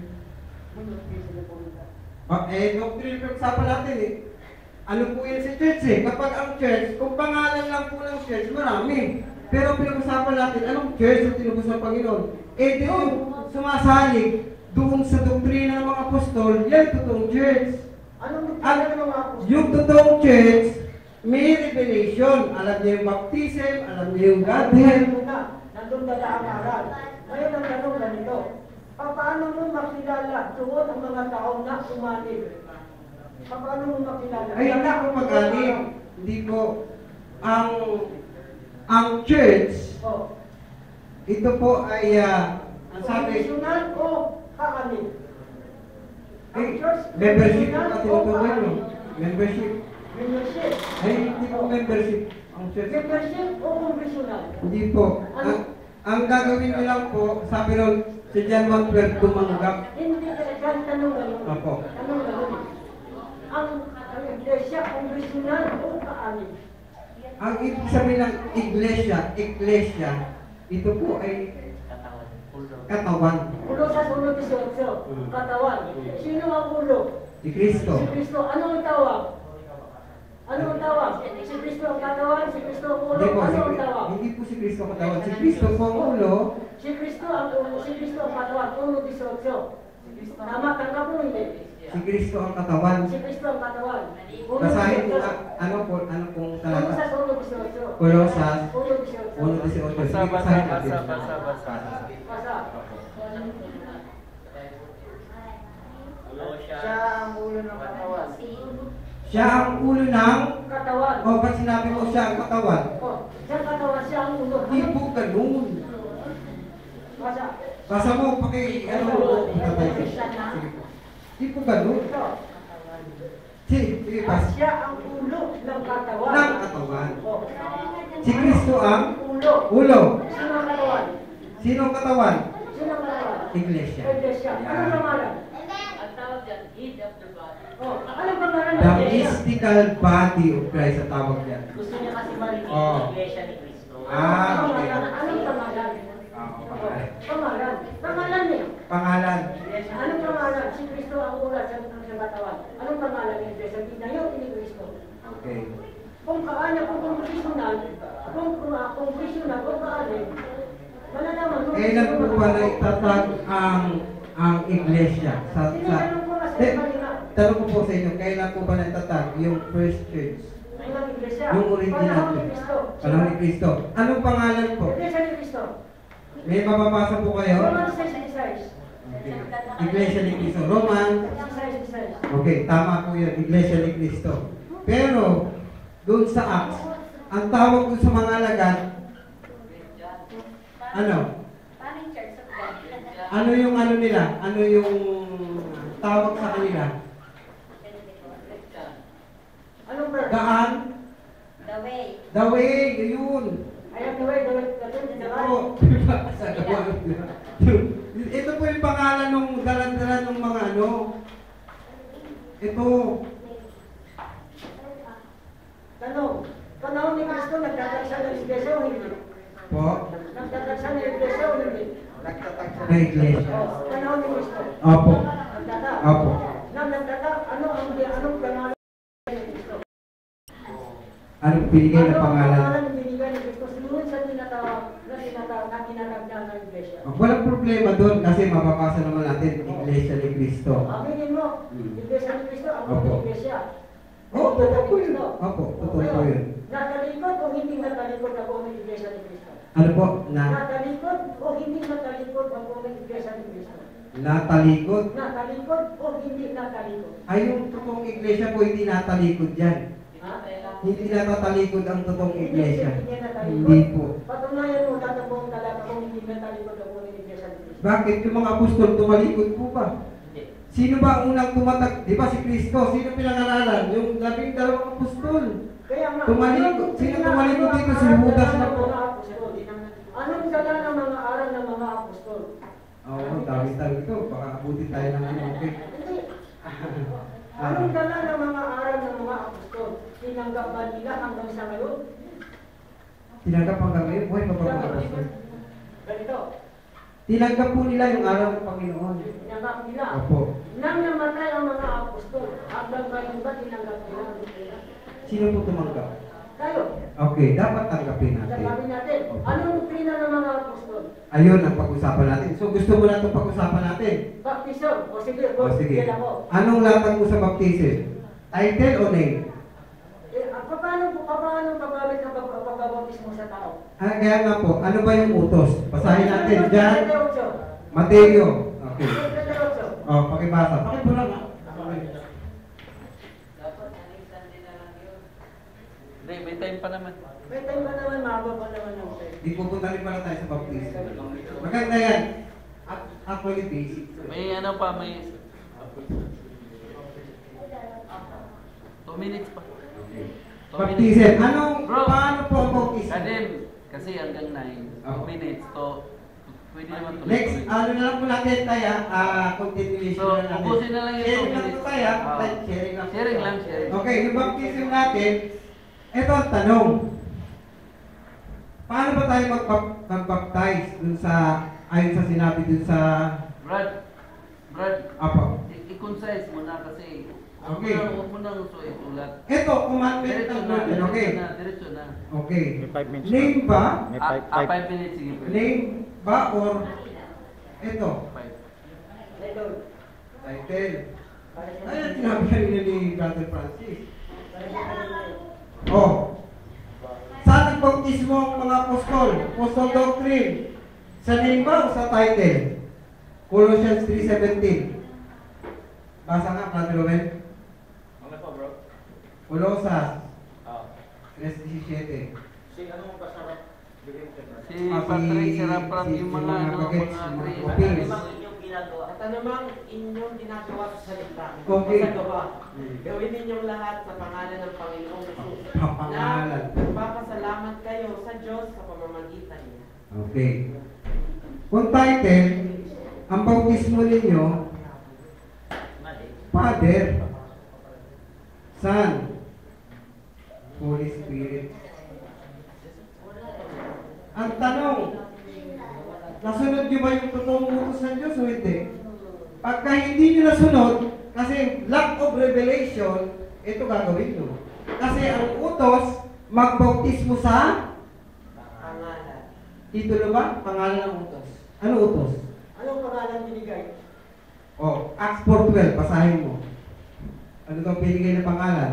ba- eh, doctrine yung usapan natin eh. Ano po yan sa church eh? Kapag ang church, kung pangalan lang po ng church, marami. Pero pinag-usapan natin, anong church ang tinubos ng Panginoon? Eh, di yung sumasalig doon sa doktrina ng mga apostol, yan totoong church. Anong Ang, ng mga apostol? yung totoong church, may revelation. Alam niyo yung baptism, alam niyo yung Godhead. Muna, nandun dala ang aral. Ngayon ang tanong ganito, paano mo makilala doon ang mga tao na umanib? Paano mo makilala? Ay, hindi ko mag-anim. Hindi ko, ang, ang church, Oh, ito po ay, ah, ang sabi, traditional o kaanib? Ang eh, church, membership traditional na o tinutukoy nyo. kaanib? Membership. Membership. Ay, hindi po membership. Ang church. Membership o congressional? Hindi po. Ang, ang gagawin niyo lang po, sabi ron, si John one twelve tumanggap. Hindi ka dyan, tanong na yun. Opo. Tanong na yun. Ang, ang iglesia, congressional o kaani? Ang ibig sabihin ng iglesia, iglesia, ito po ay katawan. Ulo sa sunod isotso, katawan. Sino ang ulo? Si Kristo. Si Kristo. Ano ang tawag? Ano ang tawag? Si Kristo ang katawan, si Kristo ang ulo. Hindi po, Ano si, ang tawag? hindi po si Kristo ang katawan. Si Kristo po ang ulo. Si Kristo ang ulo, si Kristo ang katawan, ulo isotso. Tama, tanggap mo hindi. Si Kristo ang katawan. Si Kristo ang katawan. Ulo Basahin mo isotso. ang- ano po, ano pong Ulo talata? sa sunod isotso. Kolosas Ulo isotso. one eighteen. Basa, Sige, basa, basahin basa, natin. basa, basa. Basa. Kolosya. Siya ang ulo ng katawan. Siya ang ulo ng, Katawan. o ba't sinabi mo siya ang katawan? Oh, siya katawan, siya ang ulo. Hindi po ganun. Basa. Basa mo, paki, ano, tatay. Sige po. Hindi po ganun. Ito. Sige, sige, At basa. siya ang ulo ng katawan. Ng katawan. Oh. Si Kristo ang Ulo. ulo. Sino ang katawan? Sino ang katawan? Sino ang katawan? Iglesia. Iglesia. Anong pangalan? Oh, anong pangalan ng The iglesia? mystical body of Christ ang tawag yan. Gusto niya kasi marinig Oh. ang iglesia ni Kristo. Ah, Anong okay. pangalan? Anong pangalan? Ah, Oh, pangalan. pangalan. Pangalan niya. Pangalan. Anong pangalan? Si Kristo ang ulat sa sa katawan. Anong pangalan ng iglesia? Binayo ni Kristo. Okay. Kung kaano, kung congressional, kung kung congressional, kung kaano, malalaman mo. Kailan po ba na itatag ang ang iglesia? Sa, sa, Tinatanong ko kasi Eh, kanina. tanong ko po sa inyo, kailan po ba na itatag yung first church? Ang iglesia. Yung original Panahon ni church? Kristo. Panahon ni Kristo. Anong pangalan po? Iglesia ni Kristo. May mababasa po kayo? Roman six sixty-six. Okay. Iglesia ni Cristo. Roman. six sixty-six. Okay, tama po yun. Iglesia ni Cristo. Pero, doon sa Acts, ang tawag doon sa mga alagad, ano? Ano yung ano nila? Ano yung tawag sa kanila? Anong verse? Daan? The way. The way, yun. Ayan, the way, the way, the way, the way. Ito, sa gawa. Ito po yung pangalan ng dalan-dalan ng mga ano. Ito. Tanong, panahon ni Kristo, nagtatagsa ng iglesia o hindi? Po. Nagtatagsa ng iglesia o hindi? Na iglesia. Oh, panahon ni Kristo. Opo. Nagtatag. Opo. Nang nagtatag, ano ang anong pangalan ni Kristo? Anong binigay na Ano ang pangalan? pangalan ng binigay ni Kristo? Sunod sa tinatawag na tinatawag na tinatag niya ng iglesia. Oh, walang problema doon kasi mababasa naman natin Iglesia ni Cristo. Aminin mo, Hmm. iglesia ni Kristo, ang Opo. iglesia. Opo, totoo po yun. Opo, totoo po yun. Natalikod o hindi natalikod ako ng iglesia ni Kristo? Ano po? Na, Natalikod o hindi natalikod ako ng iglesia ni Kristo? natalikod. Natalikod o hindi natalikod? Ay, yung totoong iglesia po hindi natalikod yan. Ha? Hindi natatalikod ang totoong iglesia. Hindi natalikod? Hindi po. Patunayan mo tatapong talaga kung hindi natalikod ako ng iglesia ni Kristo. Bakit yung mga apostol tumalikod po ba? Sino ba ang unang tumatag? Di ba si Kristo? Sino pinangalanan? Yung labing dalawang apostol. Kaya nga, Tumalikod. anong- Sino tumalikod dito? Si Judas na po. Mga apostol. Anong dala ng mga aral ng mga apostol? Oo, oh, dami-dami ito. Baka abutin tayo ng ano. Okay. Hindi. Anong dala ng mga aral ng mga apostol? Tinanggap ba nila hanggang sa ngayon? Tinanggap hanggang ngayon. Buhay pa ba mga apostol? Ganito, Tinanggap po nila yung araw ng Panginoon. tinanggap nila. Opo. Nang namatay ang mga apostol, hanggang ngayon ba tinanggap nila? Sino po tumanggap? Tayo. Okay, dapat tanggapin natin. Sabi natin, anong doktrina ng mga apostol? Ayun ang pag-usapan natin. So gusto mo na itong pag-usapan natin? Baptism. O sige, O sige. yan ako. Anong latag mo sa baptism? Title o name? Eh, ah, paano po, paano paggamit ng pag- pagbabautismo sa tao? Ah, kaya nga po, ano ba yung utos? Basahin natin dyan. Mateo. Mateo. Okay. Mateo. O, pakibasa. Pakibasa nga. Hindi, may time pa naman. May time pa naman, mahaba pa naman yung time. Di pupunta rin pala tayo sa baptism. Maganda yan. At- Actually, basic. May ano pa, may... Two minutes pa. Baptism. Anong, Bro. paano po ang baptism? Kadim, kasi hanggang nine Oh. minutes to, pwede naman tuloy. Next, ano na lang po natin tayo, ah, continuation So, na natin. ubusin na lang yung Sharing two lang minutes. po tayo, Ah. tayo, sharing lang. po Sharing tayo. lang, sharing. Okay, yung baptism natin, ito ang tanong. Paano ba tayo mag- mag-baptize dun sa, ayon sa sinabi dun sa, Brad, Brad, apa? i- i-concise mo na kasi huwag mo Okay. nang- huwag mo nang sulat. Ito, commandment Diretso ng na, Lord. diretso Okay. na, diretso na. Okay. May five minutes Name ba? May Ah, five, ah, five. five minutes, sige. pwede. Name ba or ito? Five. Title. Title. Para sa Ayan, sinabi kanina ni Brother Francis. Oh. Saan nagbautismo ang mga apostol? Apostol doctrine. Sa name ba o sa title? Colossians three seventeen. Basa nga, Brother Owen. Ano po, bro? Colosas Ah. three seventeen. Si ano mo kasarap? Bigay mo kay Brad. Si Ah, si- Patrick, si Raprap, si- yung si mga mga ano, bagets, mga yung mga three. copies. Ano bang inyong ginagawa? At anumang inyong ginagawa sa salita Okay. o sa gawa, gawin ninyong lahat sa pangalan ng Panginoong Jesus. Sa pangalan. Na magpapasalamat kayo sa Diyos sa pamamagitan niya. Okay. Kung title, ang bautismo ninyo, Mali. Father, Son, Holy Spirit. Ang tanong, nasunod nyo ba yung totoong utos ng Diyos o hindi? Pagka hindi nyo nasunod, kasi lack of revelation, ito gagawin nyo. Kasi ang utos, magbautismo sa Pangalan. titulo ba? Pangalan ng utos. Ano utos? Anong pangalan binigay? Oh, Acts four twelve, basahin mo. Ano daw binigay na pangalan?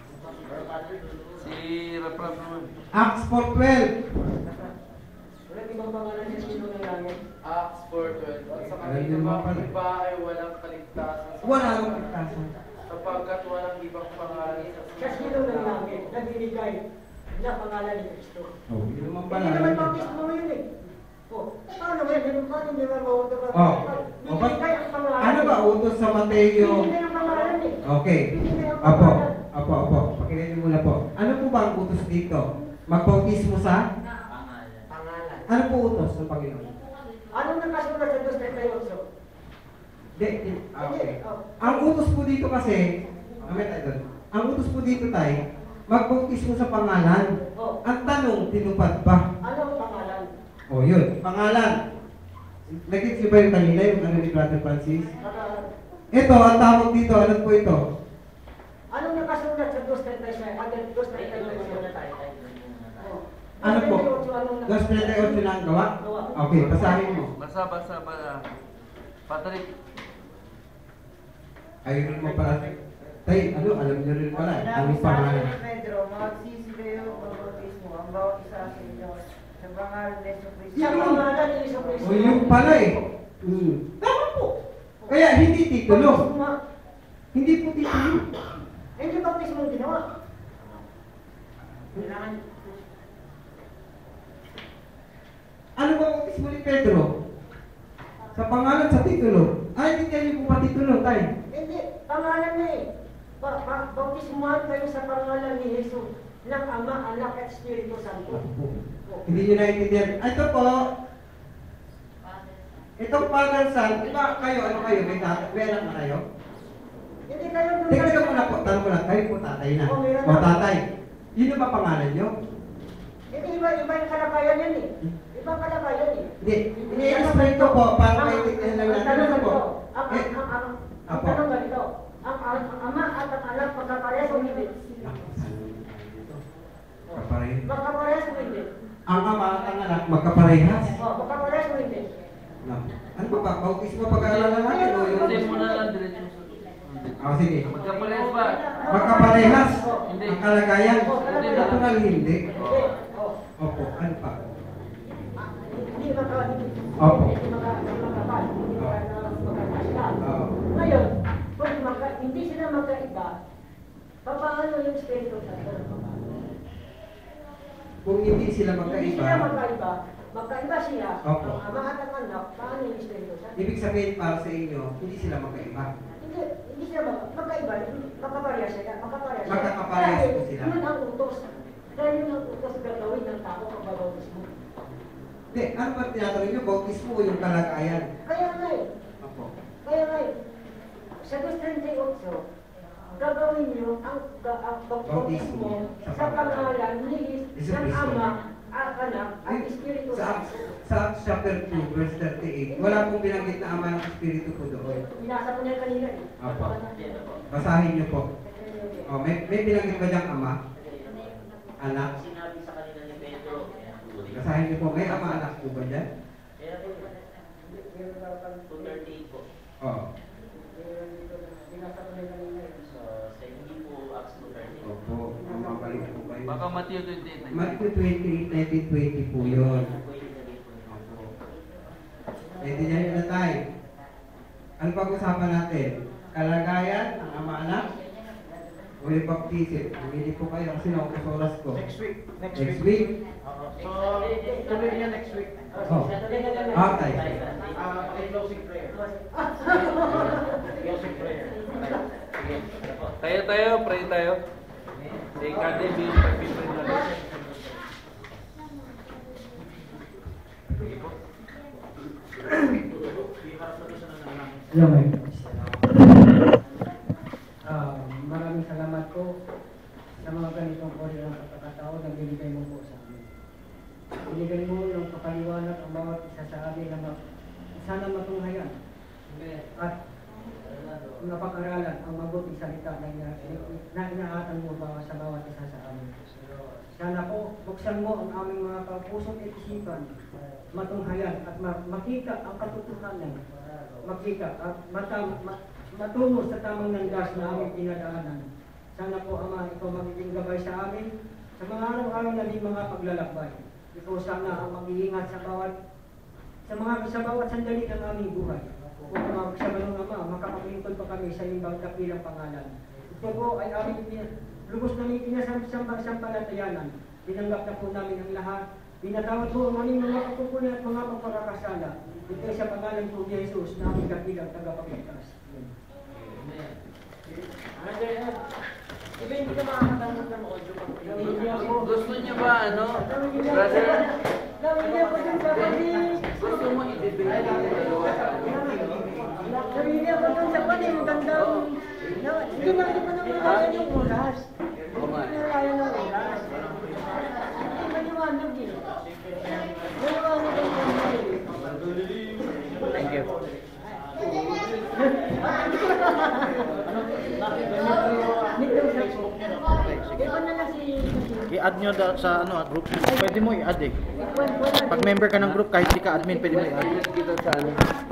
Si Raprap naman. Acts four twelve. Wala ibang pangalan niya sino ng langit? Acts four twelve. At sa Alam niyo kanino naman bang pala. iba ay walang kaligtasan sa Wala akong pagkasan. sapagkat walang ibang pangalan sa Sa sino ng langit na binigay na pangalan ni Kristo? Oh, yun naman Hindi pala. naman baptismo mo yun eh. Oh, paano ba yun? Paano hindi ba mauto ba? Oh. Binigay ang pangalan. Ano ba utos sa Mateo? Binigay ang pangalan eh. Okay. Binigay ang Apo, pangalan. apo, apo. Pakinggan niyo muna po. Ano po ba ang utos dito? Magbautismo sa? Pangalan. pangalan. Ano po utos ng Panginoon? Anong nakasulat sa dos thirty-eight? Di, di, ah, okay. Ang utos po dito kasi, kami tayo doon. Ang utos po dito tayo, magbautismo sa pangalan. Oh, Ang tanong, tinupad ba? anong pangalan? O yun, pangalan. Nagigits niyo ba yung kanina, yung ano ni Brother Francis? Pangalan. Ito, ang tawag dito, ano po ito? Anong nakasulat sa dos thirty-eight? Ano dos Title thirty-eight? muna tayo. Title muna tayo. Ano po? Anong dos thirty-eight na ang gawa? Okay, basahin mo. Basa, basa, basa. Patrick, Ayun mo pala. Tay, ano, alam niyo rin pala. Sinabi Ano sa pangalan? atin ni Pedro, magsisi kayo ng bautismo, ang bawat isa sa inyo, sa pangalan ni Yesu Cristo. Sa pangalan ni Yesu Cristo. O yung pala eh. Hmm. Tama po. Kaya hindi titulo. Baptismo. Hindi po titulo. Hindi baptismo ang ginawa. Kailangan Ano ba ang bautismo ni Pedro? Sa pangalan sa titulo. Ay, hindi niyo po pa titulo, tay. Hindi, pangalan na eh. Ba ba bautismuhan kayo sa pangalan ni Jesus ng Ama, Anak at Espiritu Santo. Hindi niyo naiintindihan. Ito po, itong Father Son, di ba kayo, ano kayo, may tatay, may anak na kayo? Hindi kayo doon. Tingnan ko muna po, tanong ko lang, kayo po tatay na. Oh, meron O na. tatay, yun ba pangalan niyo? Hindi, iba, iba yung kalagayan yan eh. Ibang kalagayan eh. Hindi, ini-explain ko po, para maintindihan lang Ang natin. tanong Ano po? ganito, ang, Eh, ang, ang, ang, ang Apo. tanong ganito, ang, ang, ang Ama at ang Anak magkaparehas o hindi? Magkaparehas. Magkaparehas o hindi? Ang ama at ang anak, magkaparehas. O, magkaparehas o hindi? No. Ano ba ba? Bautismo pag-aaralan natin o yung... hindi mo na lang diretso. Ah, sige. Magkaparehas ba? Magkaparehas. Hindi. Ang kalagayan. Hindi. Natural hindi. Hindi. O, Opo, ano pa? hindi maka, hindi, Opo. hindi maka, makapal. Hindi maka, makakasya. Oo. Ngayon, kung maka, hindi sila magkaiba, papaano yung Espiritu Santo? Kung hindi sila Hindi magkaiba, sila magkaiba, magkaiba siya, Opo. ang Ama at ang Anak, paano yung Espiritu Santo? ibig sabihin para sa inyo, hindi sila magkaiba. Hindi, hindi Hindi sila mag magkaiba, makaparehas sila, makaparehas sila. Magkakaparehas Dahil po sila. yun ang utos. Dahil yun ang utos gagawin ng tao ang babautismo. Hindi, ano ba tinatanong nyo? Bautismo o yung kalagayan? Kaya nga eh, Opo. kaya nga eh, sa dos thirty-eight, gagawin niyo ang, ga- ang bautismo sa pangalan ni Jesu ng Cristo. Ama, ang Anak, at Espiritu Sa Santo. sa Acts chapter two, verse thirty-eight, wala pong binanggit na Ama ng Espiritu po doon. Binasa ko niya kanina eh. Opo. Basahin niyo po. Oh, may, may binanggit ba diyang Ama? Anak? Sinabi sa kanila ni Pedro, Basahin niyo po. May Ama, Anak po ba dyan? kaya po, two thirty-eight po. Oh. Binasa ko niya kanina eh. So, sa hindi po Acts two thirty-eight. Opo. Mamabalik po kayo. Baka Matthew twenty-eight. Matthew twenty-eight, nineteen, twenty po yun. Opo. Naintindihan niyo na tayo. Ano pag-usapan natin? Kalagayan ng Ama, Anak? O yung baptism? Pumili po kayo kasi naubos oras ko. Next week. Next, Next week. week? So, tuloy niya next week. Oh. Ah, tayo. Ah, a closing prayer. Closing prayer. Tayo tayo, pray tayo. Si Kade, pag-pray na. Hello, Mike. Ah, maraming salamat po sa mga ganitong uri ng pagkakataon na binigay mo po sa amin. Binigay mo ng kapaliwanag ang bawat isa sa amin na ma- sana matunghayan at napag-aralan ang mabuting salita na, ina- na inaatang mo ba sa bawat isa sa amin. Sana po, buksan mo ang aming mga kapusong isipan, matunghayan at ma- makita ang katotohanan, makita at mata- ma- matungo sa tamang landas na aming pinadaanan. Sana po, Ama, ikaw magiging gabay sa amin sa mga araw-araw na mga paglalakbay. Ikaw sana ang mag-iingat sa bawat sa mga sa bawat sandali ng aming buhay. Kung tumawag sa ganung Ama, makapaglingkod pa kami sa inyong dakilang pangalan. Ito po ay aming pin- lubos na may pinasampalatayanan. Tinanggap na po namin ang lahat. Pinatawad po ang aming mga kapupunan at mga pagpapakasala. Ito ay sa pangalan po ni Jesus na aming dakilang tagapagligtas. Iba hindi ka makakatanggap ng audio pag Gusto niyo ba, ano, brother? Namili ako dun sa kami. Gusto mo i-debate yung dalawa? Namili ako dun sa kami. Magandang. Hindi na hindi pa naman kaya yung oras. Oo nga. Hindi na kaya ng oras. Hindi maliwanag eh. Maliwanag ang kami. Thank you. I-add nyo da- sa ano, group. Pwede mo i-add eh. Pag member ka ng group, kahit di ka admin, pwede mo i-add. Kita sa ano.